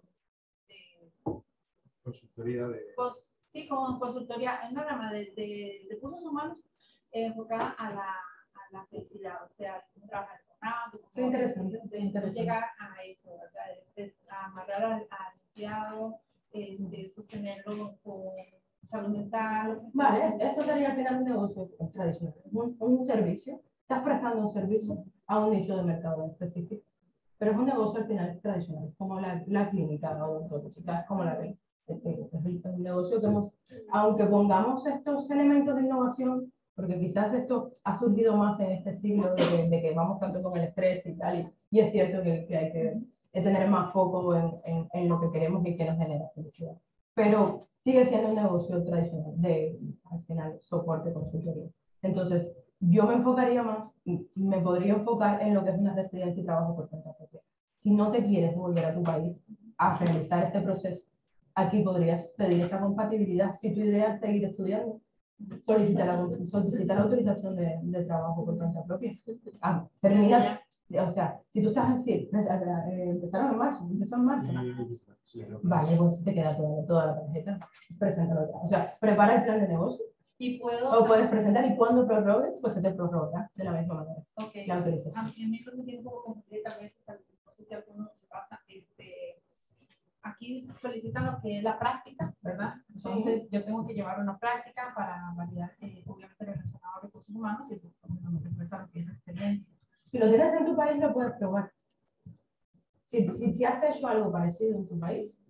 de Consultoría de. Cos- sí, con consultoría, en una rama de, de recursos humanos eh, enfocada a la, a la felicidad, o sea, cómo trabajar con nada, Qué interesante, qué de, interesante. de llegar a eso, ¿verdad? De, de amarrar al, al empleado, este, sostenerlo con salud mental. Vale, esto sería al final un negocio tradicional, un, un servicio. Estás prestando un servicio a un nicho de mercado en específico, pero es un negocio al final tradicional, como la, la clínica odontológica, es como la ven. Es un negocio que hemos, aunque pongamos estos elementos de innovación, porque quizás esto ha surgido más en este siglo de que, de que vamos tanto con el estrés y tal, y, y es cierto que, que hay que tener más foco en, en, en lo que queremos y que nos genera felicidad. Pero sigue siendo un negocio tradicional de, al final, soporte, consultoría. Entonces, yo me enfocaría más, me podría enfocar en lo que es una residencia y trabajo por cuenta propia. Si no te quieres volver a tu país a realizar este proceso, aquí podrías pedir esta compatibilidad. Si tu idea es seguir estudiando, solicita la, solicita la autorización de, de trabajo por cuenta propia. Ah, termina, o sea, si tú estás así, eh, empezaron en marzo, empezó en marzo. Sí, no. Vale, pues te queda todo, toda la tarjeta. Preséntalo ya. O sea, prepara el plan de negocio. Y puedo. O puedes presentar y cuando prorrogues, pues se te prorroga de la misma manera. Ok. La autorización. A mí, a mí lo que tiene un poco complicado, tal vez, no sé si a alguno le pasa, este, aquí solicitan lo que es la práctica, ¿verdad? Entonces, yo tengo que llevar una práctica para validar, eh, obviamente, relacionado a recursos humanos y eso no me refuerza lo que es experiencia. Si lo tienes en tu país, lo puedes probar. Si, si, si has hecho algo parecido en tu país,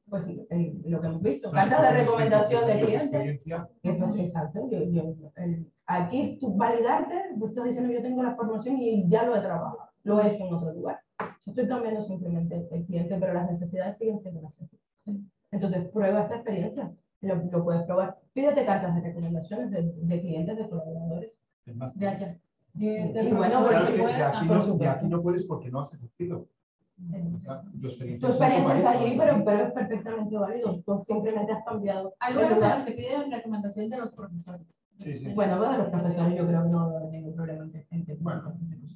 pues en lo que hemos visto, Claro, cartas de porque recomendación de años clientes. experiencia. Que, pues, exacto, yo, yo, el, aquí tú validarte, tú estás diciendo yo tengo la formación y ya lo he trabajado, lo he hecho en otro lugar. Estoy cambiando simplemente el cliente, pero las necesidades siguen siendo las mismas. Entonces, prueba esta experiencia, lo, lo puedes probar. Pídete cartas de recomendaciones de, de clientes, de colaboradores. Ya, ya. Y, Y bueno, Claro, porque es que puede- de aquí, por no, de supuesto. aquí no puedes porque no has ejercido. Claro, tu experiencia, Tu experiencia en tu está país, allí, no es pero, aquí. pero es perfectamente válido. Tú simplemente has cambiado. hay el lugares en lugar. los que piden recomendación de los profesores. Sí, sí. Bueno, bueno, los profesores yo creo que no hay ningún problema en que- en que- Bueno.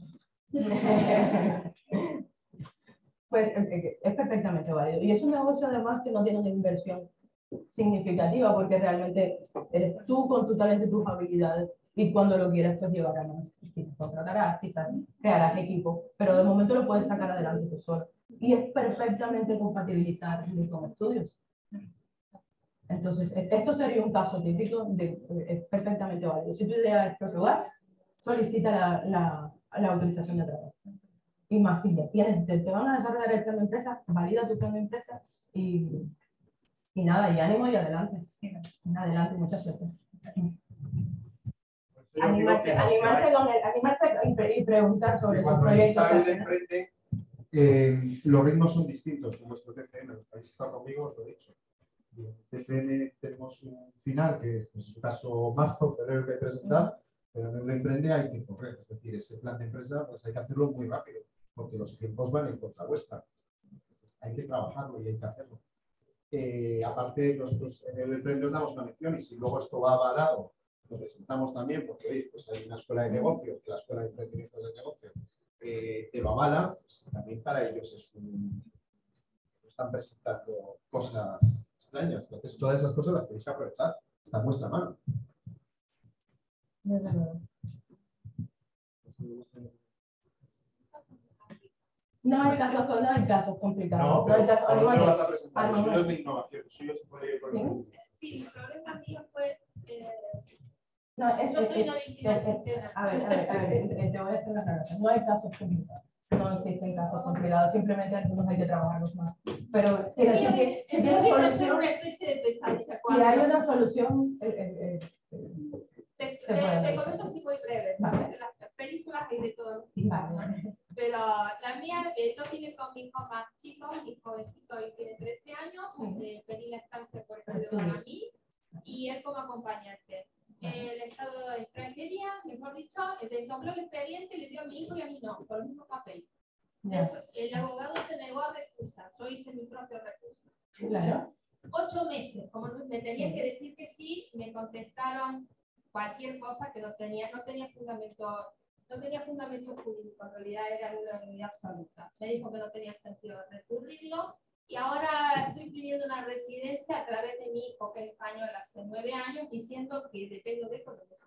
Pues eh, eh, es perfectamente válido. Y es un negocio además que no tiene una inversión significativa porque realmente eres tú con tu talento y tus habilidades y cuando lo quieras pues llevarás más. Quizás contratarás, quizás crearás equipo, pero de momento lo puedes sacar adelante tú solo. Y es perfectamente compatibilizable con estudios. Entonces, esto sería un caso típico de es perfectamente válido. Si tu idea es prorrogar, solicita la, la, la autorización de trabajo. Y más si ya tienes, te, te van a desarrollar el plan de empresa, valida tu plan de empresa y, y nada, y ánimo y adelante. Adelante, mucha suerte. Yo os digo Animarse, que los que animarse, vais- con el, animarse y, pre- y preguntar sobre su Cuando proyecto. empieza el de emprende, eh, los ritmos son distintos con vuestro T C M. Los que habéis estado conmigo os lo he dicho. En el T C M tenemos un final que es, en su caso, marzo, febrero que presentar, pero en el de emprende hay que correr. Es decir, ese plan de empresa pues hay que hacerlo muy rápido, porque los tiempos van en contra vuestra. Entonces, hay que trabajarlo y hay que hacerlo. Eh, aparte, nosotros en el de emprende os damos una lección y si luego esto va avalado, lo presentamos también, porque veis, pues hay una escuela de negocios, que la escuela de emprendimiento de negocio, eh, te lo avala, pues también para ellos es un, están presentando cosas extrañas. Entonces, todas esas cosas las tenéis que aprovechar. Está en vuestra mano. No hay casos, no hay casos complicados. No, No, pero hay casos, ¿por dónde animales. lo vas a presentar? Los Animales. suyos de innovación, los suyos se podría ir por el- Sí, el problema mío fue. Eh, No, es, Yo es- soy es- una es- víctima es- sistema. a ver, a ver, a ver, eh, te voy a hacer una aclaración. No hay casos complicados. No existen casos complicados, simplemente algunos hay que trabajarlos más. Pero si, si, si, si tienes solución, una especie de pesadilla. si hay una solución, eh, eh, eh, Te, se puede te, te realizar. comento así muy breve. Vale. Las películas hay de todo. vale. Pero la mía, eh, yo vine con mi hijo más chico, mi jovencito hoy tiene trece años, Sí. eh, pedí la estancia por estudio para mí y él como acompañante. Eh, el estado de extranjería, mejor dicho, eh, desdobló el expediente y le dio a mi hijo y a mí no, por el mismo papel. Ya, El abogado se negó a recusar, yo hice mi propio recurso. claro. Ocho meses, como me tenían que decir que sí, me contestaron cualquier cosa que no tenía, no tenía fundamento, no tenía fundamento jurídico, en realidad era una realidad absoluta. Me dijo que no tenía sentido recurrirlo y ahora estoy pidiendo una residencia a través de mi hijo, que es español hace nueve años, diciendo que dependo de eso, porque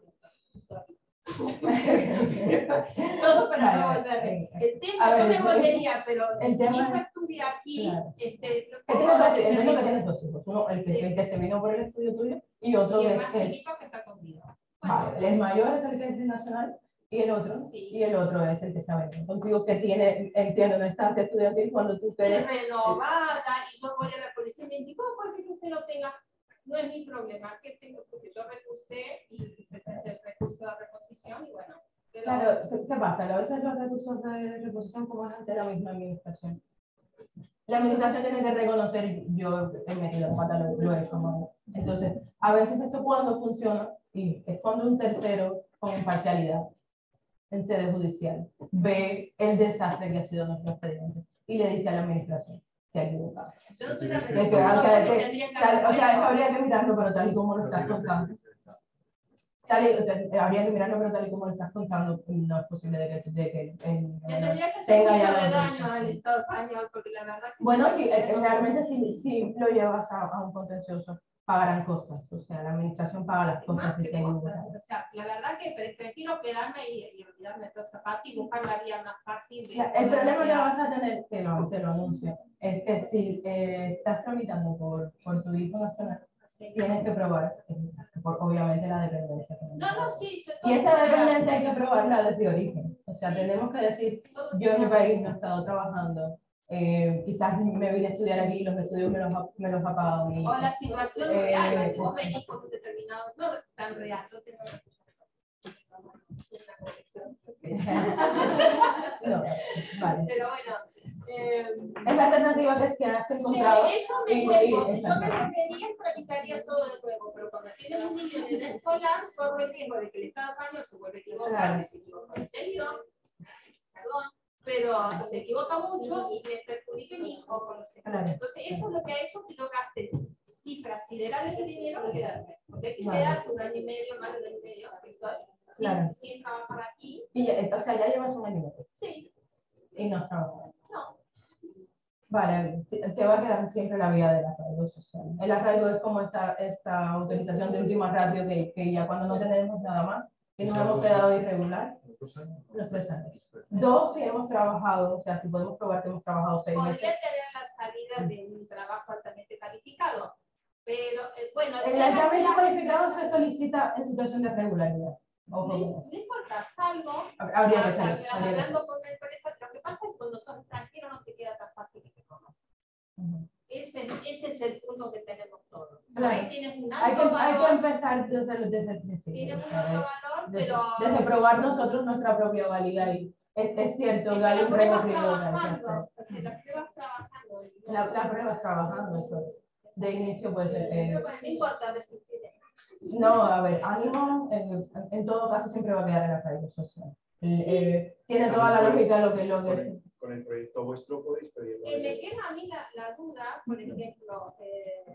todo para no volver. El tema, yo me volvería, pero el si tema mi hijo es- estudia aquí, claro. este, Que tienes dos- entiendo que tienes dos hijos. Uno, el que, el que se vino por el estudio tuyo, y otro y el es más el, chiquito que está conmigo. vale, el mayor es el que es nacional y el otro, Sí. y el otro es el que está venido contigo, que tiene, entiendo, una estancia estudiantil cuando tú Es te renovada y yo voy a la policía y me dice, ¿cómo puede ser que usted no tenga? No es mi problema, que tengo, porque yo recusé y se sentó el recurso de la reposición y bueno. pero- Claro, ¿qué pasa? A veces los recursos de reposición como es ante la misma administración. La administración tiene que reconocer, yo he metido la pata, lo, lo he hecho mal. Entonces, a veces esto cuando funciona, y es cuando un tercero con imparcialidad en sede judicial ve el desastre que ha sido nuestro expediente y le dice a la administración, se ha equivocado. Yo no estoy de Es que- Es que, acuerdo, o sea, porque que- tendría que tal- o sea, eso haber- habría que mirarlo, pero tal y como lo No estás tienes contando. experiencia. Tal y, o sea, habría que mirarlo, pero tal y como lo estás contando, no es posible de que, de que el Me menor tendría que hacer tenga mucho ya la de daño autorización. al Estado español, porque la verdad que... Bueno, sí, eh, realmente si, si lo llevas a, a un contencioso, pagarán costas. O sea, la administración paga las costas Más si que se cosas, equivocan. o sea, la verdad que pre- prefiero quedarme y, y olvidarme de toda esa parte y buscar la vía más fácil. De La- el problema que vas a tener, te lo, te lo anuncio, es que si eh, estás tramitando por, por tu hijo nacional, Sí. tienes que probar, eh, por, obviamente, la dependencia. No, no, sí. se- Y esa dependencia hay que probarla desde origen. O sea, Sí. tenemos que decir, todo yo en mi está- país no he estado trabajando, Eh, quizás me vine a estudiar aquí y los estudios me los, ha- me los ha pagado mi hijo. O la situación Eh, real, vos venís con un determinado, no tan real, no tengo una conexión. No, vale. Pero bueno, eh, Es la alternativa que, que has encontrado. eso me y- vuelvo, y- yo me exacto. volvería y tramitaría todo de nuevo, pero cuando tienes un niño en edad escolar, corre el riesgo de que el Estado español se vuelva a equivocar, Claro. que se equivoca de seguido, perdón, pero se equivoca mucho y me perjudique mi hijo con los hijos. Claro. Entonces, eso es lo que ha hecho que yo gaste cifras siderales de dinero en quedarme. Porque hay que Vale. quedarse un año y medio, más de un año y medio, que estoy sin, Claro. sin trabajar aquí. Y ya- o sea, ya llevas un año y medio Sí, y no has trabajado. no. Vale, sí, te va a quedar siempre la vía del arraigo social. El arraigo es como esa, esa autorización de última ratio que, que ya cuando no tenemos nada más, que nos hemos quedado irregular, los tres años. Dos, si hemos trabajado, o sea, si podemos probar que hemos trabajado seis Podría meses. tener la salida de un trabajo altamente calificado. Pero, eh, bueno, El es altamente la- cualificado se solicita en situación de regularidad. no, Ojo, no importa, salvo habría que hab- salir. hab- habría que hablando con una empresa, lo que pasa es que cuando sos extranjero no te queda tan fácil que te conozcan. salir. Ese, ese es el punto que tenemos todos. Claro. Ahí tienes un Hay que, alto hay que valor, empezar desde, el- desde el principio. tienes un o sea, alto valor, desde, pero desde probar nosotros nuestra propia valía. Y es, es cierto es que que hay la un pruebas recorrido que hay que hacer. trabajando, o sea, la pruebas trabajando. La, la prueba es trabajando, eso es. De inicio, pues, eh, Pero bueno, no importa resistir. no, a ver, ánimo, en, en todo caso siempre va a quedar en la radio social. El- Sí. eh, tiene toda la lógica lo que, lo Con que el, con el proyecto vuestro podéis pedirlo. Eh, me queda a mí la, la duda, por ejemplo, eh,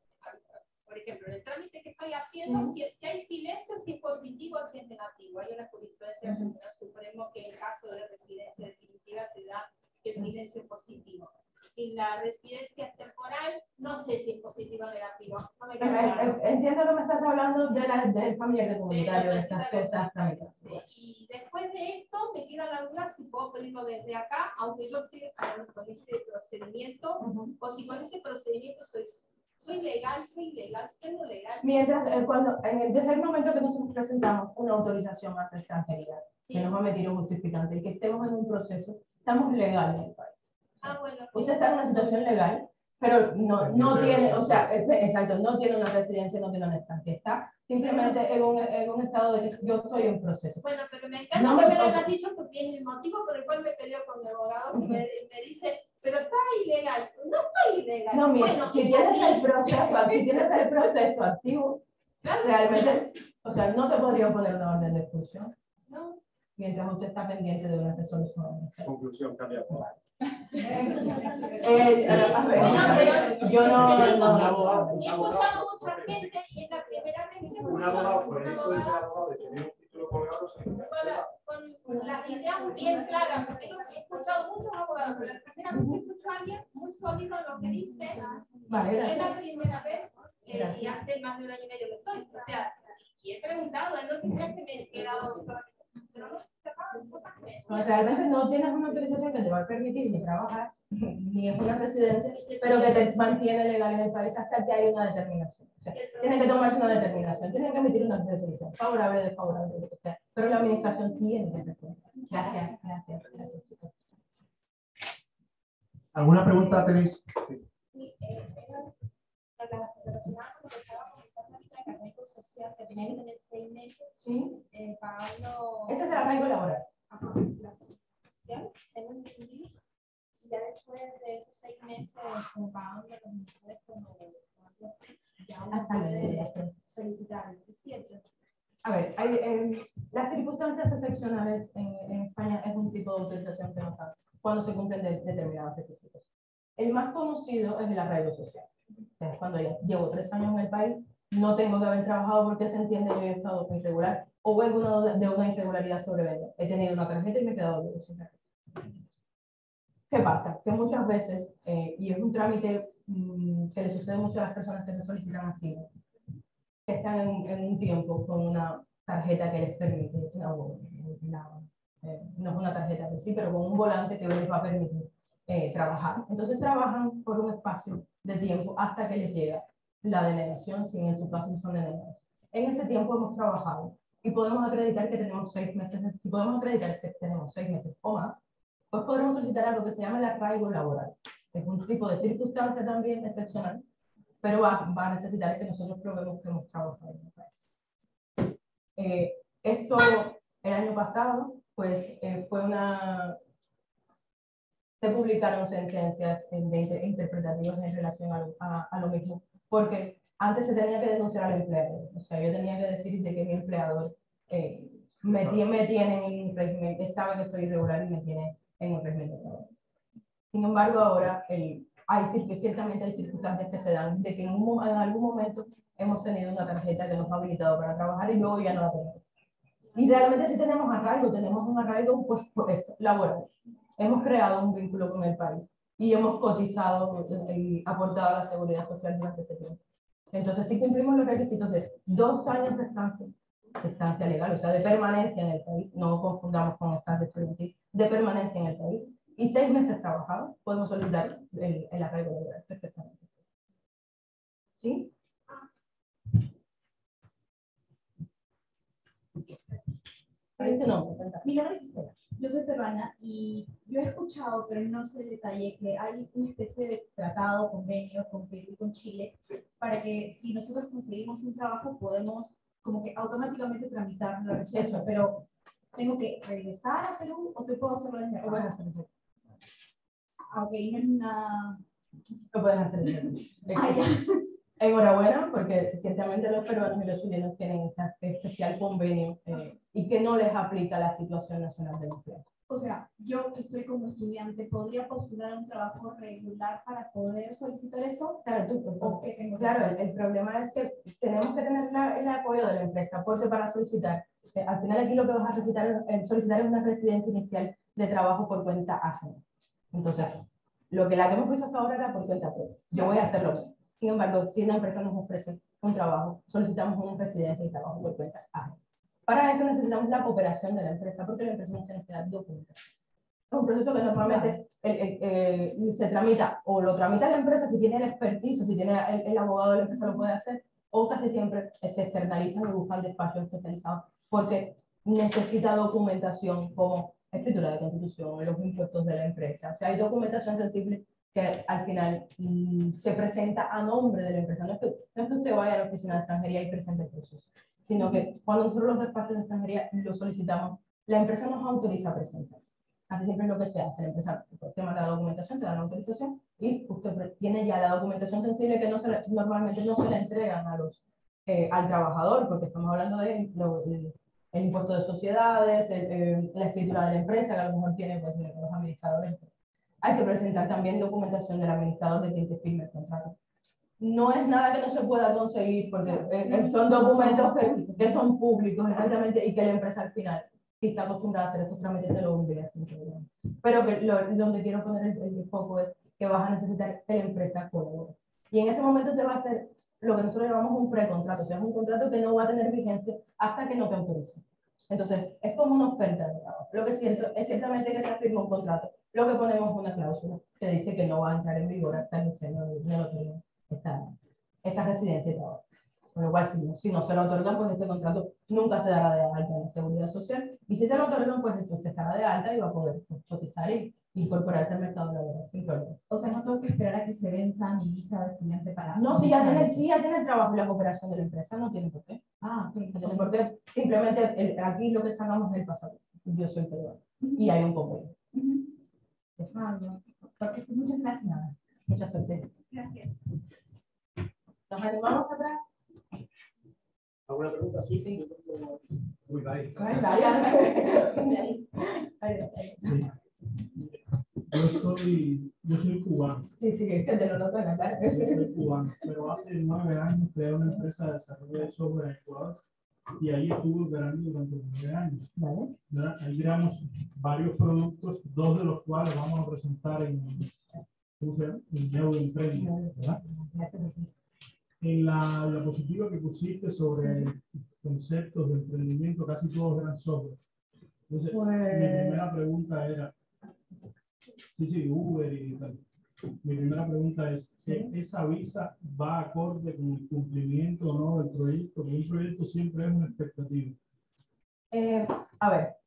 por ejemplo, en el trámite que estoy haciendo, si, si hay silencio, si es positivo o si es negativo. Hay una jurisprudencia del Tribunal Supremo que en caso de residencia definitiva te da que el silencio es positivo. Si la residencia es temporal, no sé si es positivo o negativo. No me queda Eh, claro. eh, Entiendo que me estás hablando de la, del familiar de comunitario, de estas, de estas tramitaciones. Y después de esto me queda la duda si puedo pedirlo desde acá, aunque yo esté con este procedimiento, Ujú. o si con este procedimiento soy, soy legal, soy ilegal, siendo legal. Mientras, eh, cuando, en el, desde el momento que nosotros presentamos una autorización ante extranjería, Sí. que nos va a emitir un justificante y que estemos en un proceso, estamos legales en el país. Ah, bueno. Usted está en una situación legal, pero no, no tiene, o sea, eh, exacto, no tiene una residencia, no tiene una estancia, está simplemente en un, en un estado de que yo estoy en proceso. Bueno, pero me encanta No que me- me lo hayas dicho porque es el motivo por el cual me peleo con mi abogado, que me, me dice, pero está ilegal. No está ilegal. No, mira, Bueno, si eso tienes el es- proceso, si tienes el proceso activo, Claro, realmente, o sea, no te podría poner una orden de expulsión no. mientras usted está pendiente de una resolución. Conclusión, cambia. Eh, a ver, No, pero- yo no, no, He no. escuchado mucha gente y es la primera vez que Un escucho abogado, a por un el hecho de ser abogado abogado, de tener un título colgado, se con, la- con las ideas bien claras. Porque digo que he escuchado muchos abogados, pero la primera vez que escucho a alguien muy sólido en lo que dice, Vale, es gracias. la primera vez eh, y Gracias. hace más de un año y medio que estoy. O sea, y he preguntado, no te creas que me he quedado solamente, pero no se acaban las cosas que me No, decían. realmente no tienes una autorización que te va a permitir ni trabajar, ni es una residencia, pero que te mantiene legal en el país hasta que haya una determinación. O sea, tiene que tomarse una determinación, tiene que emitir una resolución, favorable, desfavorable, lo que sea, pero la administración tiene que responder. Gracias, gracias, gracias, chicos. ¿Alguna pregunta tenéis? Sí. Sí, eh, era relacionada con lo que estaba comentando ahorita del carnet social, que tenía que tener seis meses ¿Sí? eh, pagando Ese es el arraigo laboral. ajá, la seguridad social, tengo entendido, y ya después de esos seis meses como pagando los impuestos o algo así, ya uno Hasta luego, puede gracias. solicitar, ¿es cierto? A ver, hay, eh, las circunstancias excepcionales en, en España es un tipo de autorización que nos dan cuando se cumplen de- determinados requisitos. El más conocido es el arraigo social. O sea, es cuando ya llevo tres años en el país, no tengo que haber trabajado porque se entiende que he estado irregular o vengo de una irregularidad sobreventa. He tenido una tarjeta y me he quedado de sin tarjeta. ¿Qué pasa? Que muchas veces, eh, y es un trámite mmm, que le sucede mucho a las personas que se solicitan asilo, que están en, en un tiempo con una tarjeta que les permite, una, una, eh, no es una tarjeta en sí, pero con un volante que les va a permitir eh, trabajar. Entonces trabajan por un espacio de tiempo hasta que les llega la denegación, si en su caso son denegados. En ese tiempo hemos trabajado y podemos acreditar que tenemos seis meses, si podemos acreditar que tenemos seis meses o más, pues podremos solicitar algo que se llama el arraigo laboral. Es un tipo de circunstancia también excepcional, pero va, va a necesitar que nosotros probemos que hemos trabajado en el país. Eh, esto, el año pasado, pues eh, fue una... se publicaron sentencias de interpretativas en relación a, a, a lo mismo, porque antes se tenía que denunciar al empleador, o sea, yo tenía que decir de que mi empleador eh, me, me tiene en un régimen, sabe que estoy irregular y me tiene en un régimen de trabajo. Sin embargo, ahora el, hay, ciertamente hay circunstancias que se dan de que en, un, en algún momento hemos tenido una tarjeta que nos ha habilitado para trabajar y luego ya no la tenemos. Y realmente sí tenemos arraigo, tenemos un arraigo pues, por esto, laboral. Hemos creado un vínculo con el país y hemos cotizado y aportado a la seguridad social durante ese tiempo. Entonces, sí cumplimos los requisitos de dos años de estancia, de estancia legal, o sea, de permanencia en el país, no confundamos con estancia estudiantil, de permanencia en el país, y seis meses trabajados, podemos solicitar el, el arraigo laboral perfectamente. ¿Sí? Este nombre, mi nombre es Gisela. Yo soy peruana y yo he escuchado, pero no sé el detalle, que hay una especie de tratado, convenio con Perú y con Chile para que si nosotros conseguimos un trabajo podemos como que automáticamente tramitar la residencia, pero ¿tengo que regresar a Perú o te puedo hacerlo desde acá? Puedes hacerlo. Ah, ok, no es nada... Lo puedes hacer desde Ah, ya. Enhorabuena, porque ciertamente los peruanos y los chilenos tienen ese especial convenio eh, y que no les aplica la situación nacional del empleo. O sea, yo que estoy como estudiante, ¿podría postular un trabajo regular para poder solicitar eso? Claro, tú, tú, ¿O qué tengo que claro hacer? el, el problema es que tenemos que tener la, el apoyo de la empresa, porque para solicitar, eh, al final aquí lo que vas a solicitar, eh, solicitar es una residencia inicial de trabajo por cuenta ajena. Entonces, lo que la que hemos visto hasta ahora era por cuenta propia. Yo voy a hacerlo. Sin embargo, si una empresa nos ofrece un trabajo, solicitamos una residencia y trabajo por cuenta ajena. Para eso necesitamos la cooperación de la empresa, porque la empresa nos tiene que dar documentación. Es un proceso que normalmente el, el, el, se tramita, o lo tramita la empresa si tiene el expertise, o si tiene el, el abogado de la empresa lo puede hacer, o casi siempre se externalizan y buscan despachos especializados, porque necesita documentación como escritura de constitución, los impuestos de la empresa. O sea, hay documentación sensible que al final mmm, se presenta a nombre de la empresa. No es, que, no es que usted vaya a la oficina de extranjería y presente el proceso, sino que cuando nosotros los despachos de extranjería lo solicitamos, la empresa nos autoriza a presentar. Así siempre es lo que se hace. La empresa te manda la documentación, te da la autorización y usted tiene ya la documentación sensible que no se le, normalmente no se le entregan a los, eh, al trabajador, porque estamos hablando de lo, el, el impuesto de sociedades, el, el, la escritura de la empresa, que a lo mejor tiene pues, los administradores. Hay que presentar también documentación del administrador de quien te firme el contrato. No es nada que no se pueda conseguir, porque eh, son documentos que, que son públicos, exactamente, y que la empresa al final, si está acostumbrada a hacer estos trámites, te lo obliga sin problema. Pero que lo, donde quiero poner el, el foco es que vas a necesitar que la empresa colabore. Y en ese momento te va a hacer lo que nosotros llamamos un precontrato, o sea, es un contrato que no va a tener vigencia hasta que no te autorice. Entonces, es como una oferta de trabajo. Lo que siento es ciertamente que se firma un contrato. Lo que ponemos es una cláusula que dice que no va a entrar en vigor hasta que usted no, no lo tenga esta, esta residencia y trabajo. Con lo cual, si no, si no se lo otorgan, pues este contrato nunca se dará de alta en la seguridad social. Y si se lo otorgan, pues entonces estará de alta y va a poder pues, cotizar y incorporarse al mercado laboral sin problema. O sea, no tengo que esperar a que se venza mi visa de estudiante para... No, si ya tiene, si ya tiene el trabajo y la cooperación de la empresa, no tiene por qué. Ah, ok. No tiene por qué. Simplemente el, aquí lo que sacamos es el pasaporte. Yo soy peruano. Uh-huh. Y hay un convenio. Uh-huh. Ah, no. Perfecto. Muchas gracias. Mucha suerte. Gracias. ¿Nos animamos atrás? ¿Alguna pregunta? Sí, sí. Uy, vale. Sí. Yo soy, yo soy cubano. Sí, sí, es que te lo noto en la cara. Yo soy cubano, pero hace nueve años creé una empresa de desarrollo de software en Ecuador y ahí estuve operando durante nueve años. Vale. Ahí creamos varios productos, dos de los cuales vamos a presentar en, ¿cómo se llama? En Neuroemprende, ¿verdad? En la diapositiva que pusiste sobre conceptos de emprendimiento, casi todos eran software. Entonces, pues... mi primera pregunta era, sí, sí, Uber y tal. Mi primera pregunta es, ¿sí? ¿Esa visa va acorde con el cumplimiento o no del proyecto? Porque un proyecto siempre es una expectativa. Eh, a ver,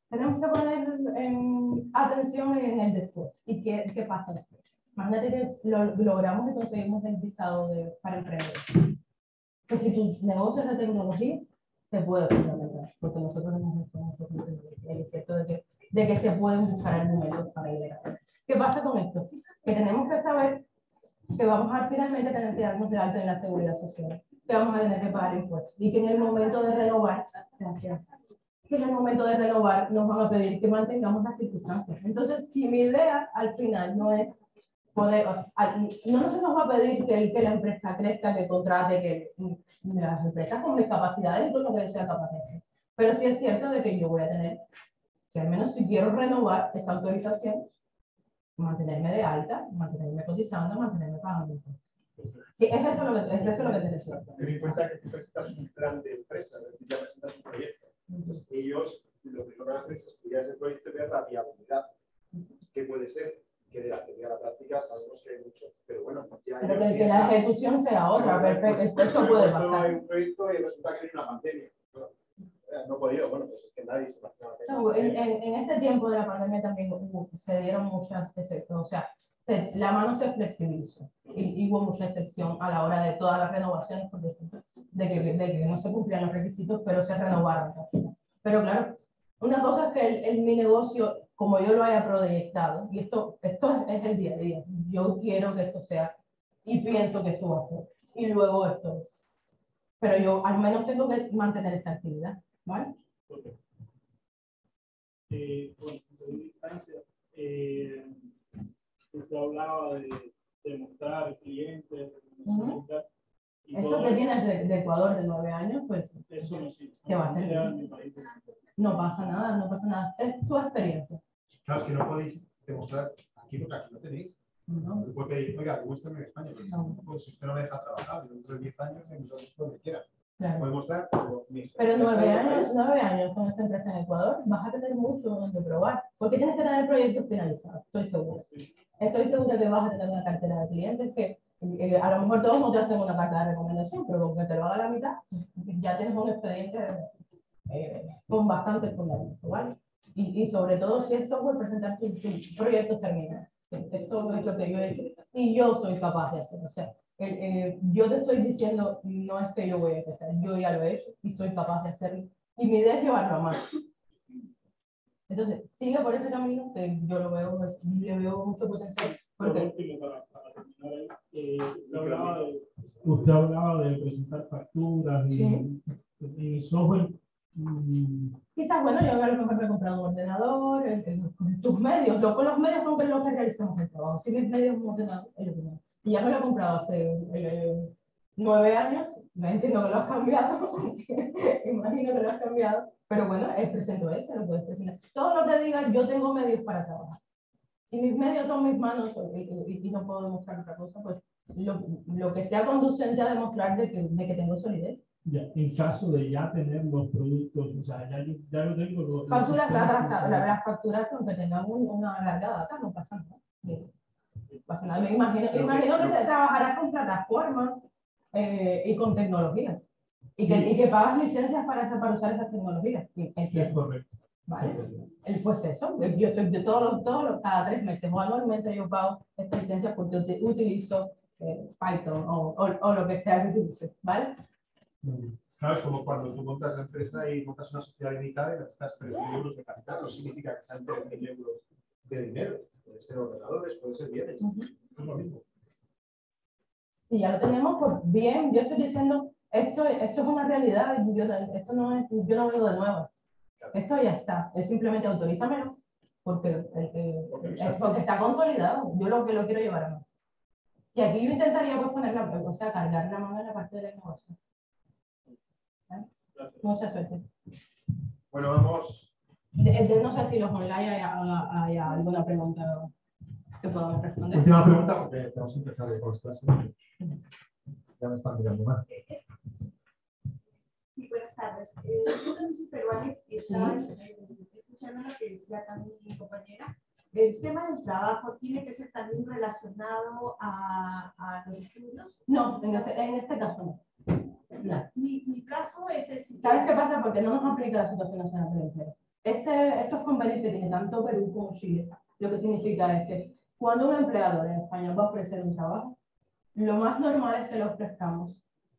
tenemos que poner en atención en el después. ¿Y qué, qué pasa después? Imagínate que lo, logramos y conseguimos el visado de, para emprender. Que si tu negocio es de tecnología, se puede fundamentar, porque nosotros hemos visto mucho el es cierto de que, de que se pueden buscar argumentos para liderar. ¿Qué pasa con esto? Que tenemos que saber que vamos a finalmente tener que darnos de alta en la seguridad social, que vamos a tener que pagar impuestos y que en el momento de renovar, gracias, que en el momento de renovar nos van a pedir que mantengamos las circunstancias. Entonces, si mi idea al final no es poder, no se nos va a pedir que, que la empresa crezca, que contrate, que las empresas con discapacidades, todo lo que yo sea capaz de hacer. Pero sí es cierto de que yo voy a tener, que al menos si quiero renovar esa autorización, mantenerme de alta, mantenerme cotizando, mantenerme pagando impuestos. Sí, es eso lo que, es eso lo que te decía. Ten en cuenta que tú presentas un plan de empresa, es decir, ya presentas un proyecto. Entonces, ellos lo primero que hacen es estudiar ese proyecto y ver la viabilidad. ¿Qué puede ser? Que de la teoría a la práctica sabemos que hay mucho. Pero bueno, ya pero que, que la ejecución sea otra, perfecto. Pues, eso puede pasar. Hay un proyecto y resulta que hay una pandemia. No, no he podido, bueno, pues es que nadie se imaginaba que no, en, en, en este tiempo de la pandemia también hubo, se dieron muchas excepciones, o sea, se, la mano se flexibilizó y, y hubo mucha excepción a la hora de todas las renovaciones, porque de que, de que no se cumplían los requisitos, pero se renovaron. Pero claro, una cosa es que el, el, mi negocio, como yo lo haya proyectado, y esto, esto es el día a día, yo quiero que esto sea, y pienso que esto va a ser, y luego esto es. Pero yo al menos tengo que mantener esta actividad, ¿vale? Okay. Eh, bueno, en segunda instancia, eh, usted hablaba de, de mostrar clientes, uh-huh. y esto que tienes de, de Ecuador de nueve años, pues, eso no existe. ¿Qué va a hacer? No pasa nada, no pasa nada. Es su experiencia. Claro, es que no podéis demostrar aquí porque aquí no tenéis. No. No puede pedir, oiga, demuéstrame en España. No. Pues si usted no me deja trabajar, dentro de diez años, entonces donde quiera. Claro. Puede mostrar, pero, pero nueve años, nueve años con esta empresa en Ecuador, vas a tener mucho donde probar. Porque tienes que tener proyectos finalizados, estoy segura. Sí. Estoy segura que vas a tener una cartera de clientes que eh, a lo mejor todos no te hacen una carta de recomendación, pero con que te lo haga la mitad, ya tienes un expediente eh, con bastante fundamento, ¿vale? Y, y sobre todo si es software, presentar tus proyectos terminados. Esto es lo que yo he hecho y yo soy capaz de hacer. O sea, eh, eh, yo te estoy diciendo, no es que yo voy a empezar, yo ya lo he hecho y soy capaz de hacerlo. Y mi idea es llevarlo a más. Entonces, sigue por ese camino que yo lo veo, pues, le veo mucho potencial. Porque... Para, para terminar, eh, usted, hablaba de, usted hablaba de presentar facturas y, sí. y software. Mm. Quizás, bueno, yo a lo mejor me he comprado un ordenador, el, el, tus medios, lo, con los medios con que, lo que realizamos el trabajo. Si mis medios un ordenador, el ordenador. Y ya me lo he comprado hace eh, nueve años, no entiendo que lo has cambiado, imagino que lo has cambiado, pero bueno, es presento ese, lo puedes presentar. Todo lo que digas, yo tengo medios para trabajar. Si mis medios son mis manos y, y, y no puedo demostrar otra cosa, pues lo, lo que sea conducente a demostrar de que, de que tengo solidez. Ya, en caso de ya tener los productos, o sea, ya yo, ya yo tengo los... Facturas atrasadas, la, las facturas aunque tengan un, una larga data, no pasa nada. No pasa nada. Me imagino, me imagino que trabajarás con plataformas eh, y con tecnologías. Y, sí. que, y que pagas licencias para, para usar esas tecnologías. Es correcto. Vale. El, pues eso, yo estoy de todos los, todos los, cada tres meses o anualmente yo pago esta licencia porque utilizo eh, Python o, o, o lo que sea que utilice, ¿vale? Claro, es como cuando tú montas la empresa y montas una sociedad limitada y necesitas tres mil euros de capital, no significa que sean tres mil euros de dinero. Puede ser ordenadores, puede ser bienes, uh-huh. Es lo mismo. Si ya lo tenemos, pues bien, yo estoy diciendo, esto, esto es una realidad, yo, esto no es, yo no vengo de nuevas. Claro. Esto ya está, es simplemente autorízamelo, porque, eh, eh, es porque está consolidado, yo lo que lo quiero llevar a más. Y aquí yo intentaría pues poner la, o sea, cargar la mano en la parte de la innovación. ¿Vale? Mucha suerte. Bueno, vamos. De, de, no sé si los online hay, hay, hay alguna pregunta que podamos responder. Última pregunta, porque vamos a empezar con las clases. Ya me están mirando mal. Sí, buenas tardes. Eh, yo también soy peruana y estaba eh, escuchando lo que decía también mi compañera. ¿El tema del trabajo tiene que ser también relacionado a, a los estudios? No, en este, en este caso no. No. Mi, mi caso es el siguiente. ¿Sabes qué pasa? Porque no nos aplica la situación nacional del empleo. Este, estos convenios que tiene tanto Perú como Chile, lo que significa es que cuando un empleador en España va a ofrecer un trabajo, lo más normal es que lo ofrezcamos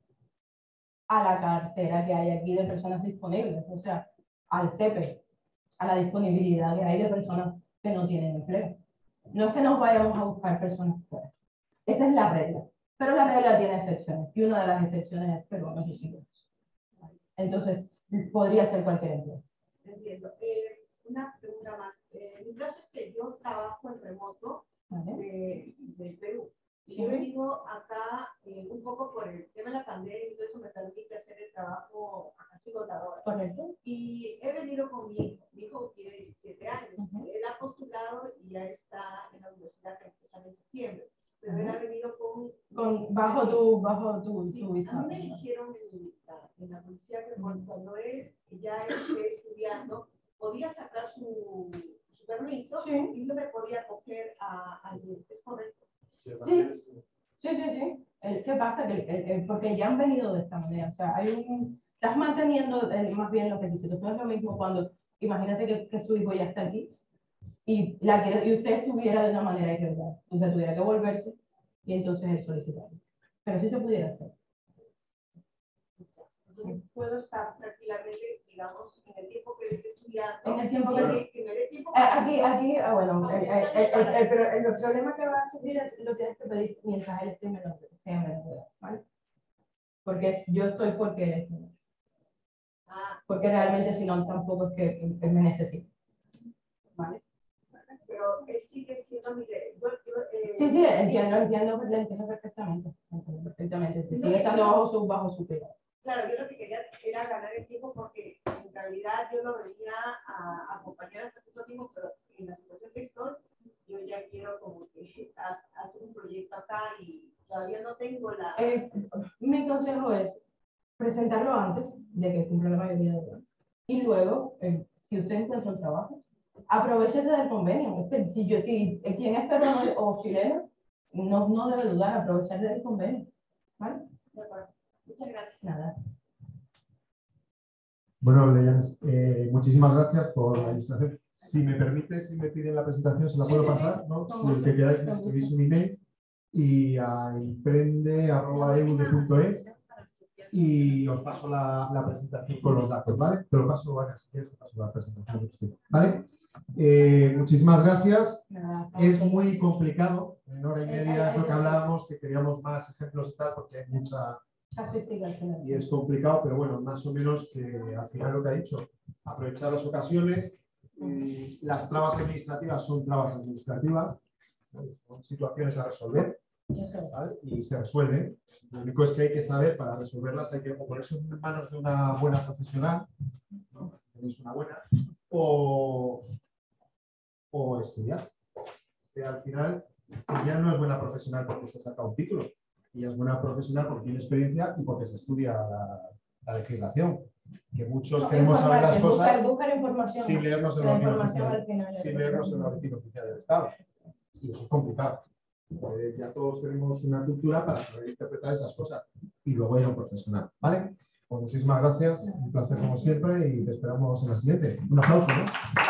a la cartera que hay aquí de personas disponibles, o sea, al C E P E, a la disponibilidad que hay de personas que no tienen empleo. No es que nos vayamos a buscar personas fuera. Esa es la regla. Pero la regla tiene excepciones, y una de las excepciones es peruanos y chilenos. Entonces, podría ser cualquier empleo. Entiendo. Eh, una pregunta más. Eh, mi caso es que yo trabajo en remoto de, de Perú. Y yo he venido acá eh, un poco por el tema de la pandemia y todo eso me permite hacer el trabajo acá soy contadora. Correcto. Y he venido con mi hijo. Mi hijo tiene diecisiete años. Uh-huh. Él ha postulado y ya está en la universidad que empieza en septiembre. Pero uh-huh. él ha venido con... con bajo tu, bajo tu, sí, tu visa. A mí me dijeron en la, en la policía que uh-huh. cuando él ya esté estudiando, podía sacar su, su permiso sí. y no me podía coger a alguien. ¿Es correcto? Sí, sí, sí, sí. El, ¿Qué pasa? Que el, el, el, porque ya han venido de esta manera. O sea, hay un, estás manteniendo el, más bien los requisitos. No es lo mismo cuando, imagínese que, que su hijo ya está aquí y, la quiere, y usted estuviera de una manera irregular. Usted tuviera que volverse y entonces él solicitarlo. Pero sí se pudiera hacer. Entonces, puedo estar tranquilamente, digamos, en el tiempo que esté estudiando. En el tiempo que, que, que me dé tiempo. Eh, aquí, aquí, ah, bueno, el, el, el, el, el, el, el, el problema que va a surgir es lo tienes que pedir mientras él esté menor de edad, ¿vale? Porque yo estoy porque él es menor. Ah. Porque realmente si no, tampoco es que él, él me necesite. ¿Vale? Pero él sigue siendo mi yo, yo, eh, Sí, sí, entiendo, entiendo, lo entiendo perfectamente. Entiendo perfectamente. No, sigue estando bajo su, bajo su cuidado. Claro, yo lo que quería era ganar el tiempo porque en realidad yo lo venía a, a acompañar hasta cierto tiempo, pero en la situación que estoy, yo ya quiero como que hacer un proyecto acá y todavía no tengo la... Eh, mi consejo es presentarlo antes de que cumpla la mayoría de edad. Y luego, eh, si usted encuentra un trabajo, aprovechese del convenio. Es que si, yo, si quien es peruano o chileno, no, no debe dudar, aprovecharse del convenio. ¿Vale? De acuerdo. Muchas gracias. Nada. Bueno, Leyanes, eh, muchísimas gracias por la ilustración. Si me permite, si me piden la presentación, se la puedo pasar, ¿no? Si el que queráis me escribís un email y a emprende arroba e u d e punto es y os paso la, la presentación con los datos, ¿vale? Te lo paso, Ana, si quieres, te paso la presentación, ¿vale? Eh, muchísimas gracias. Es muy complicado, en hora y media es lo que hablábamos, que queríamos más ejemplos y tal, porque hay mucha... Y es complicado, pero bueno, más o menos que al final lo que ha dicho, aprovechar las ocasiones, eh, las trabas administrativas son trabas administrativas, ¿no? Son situaciones a resolver, ¿vale? Y se resuelven. Lo único es que hay que saber, para resolverlas hay que o ponerse en manos de una buena profesional, ¿no? Tenéis una buena, o, o estudiar. Que al final ella no es buena profesional porque se saca un título. Ella es buena profesional porque tiene experiencia y porque se estudia la, la legislación. Que muchos no, queremos saber las cosas buscar, buscar sin leernos el boletín oficial, sin leernos el boletín oficial del Estado. Y eso es complicado. Eh, ya todos tenemos una cultura para saber interpretar esas cosas y luego ir a un profesional. ¿Vale? Pues muchísimas gracias, un placer como siempre y te esperamos en la siguiente. Un aplauso, ¿no?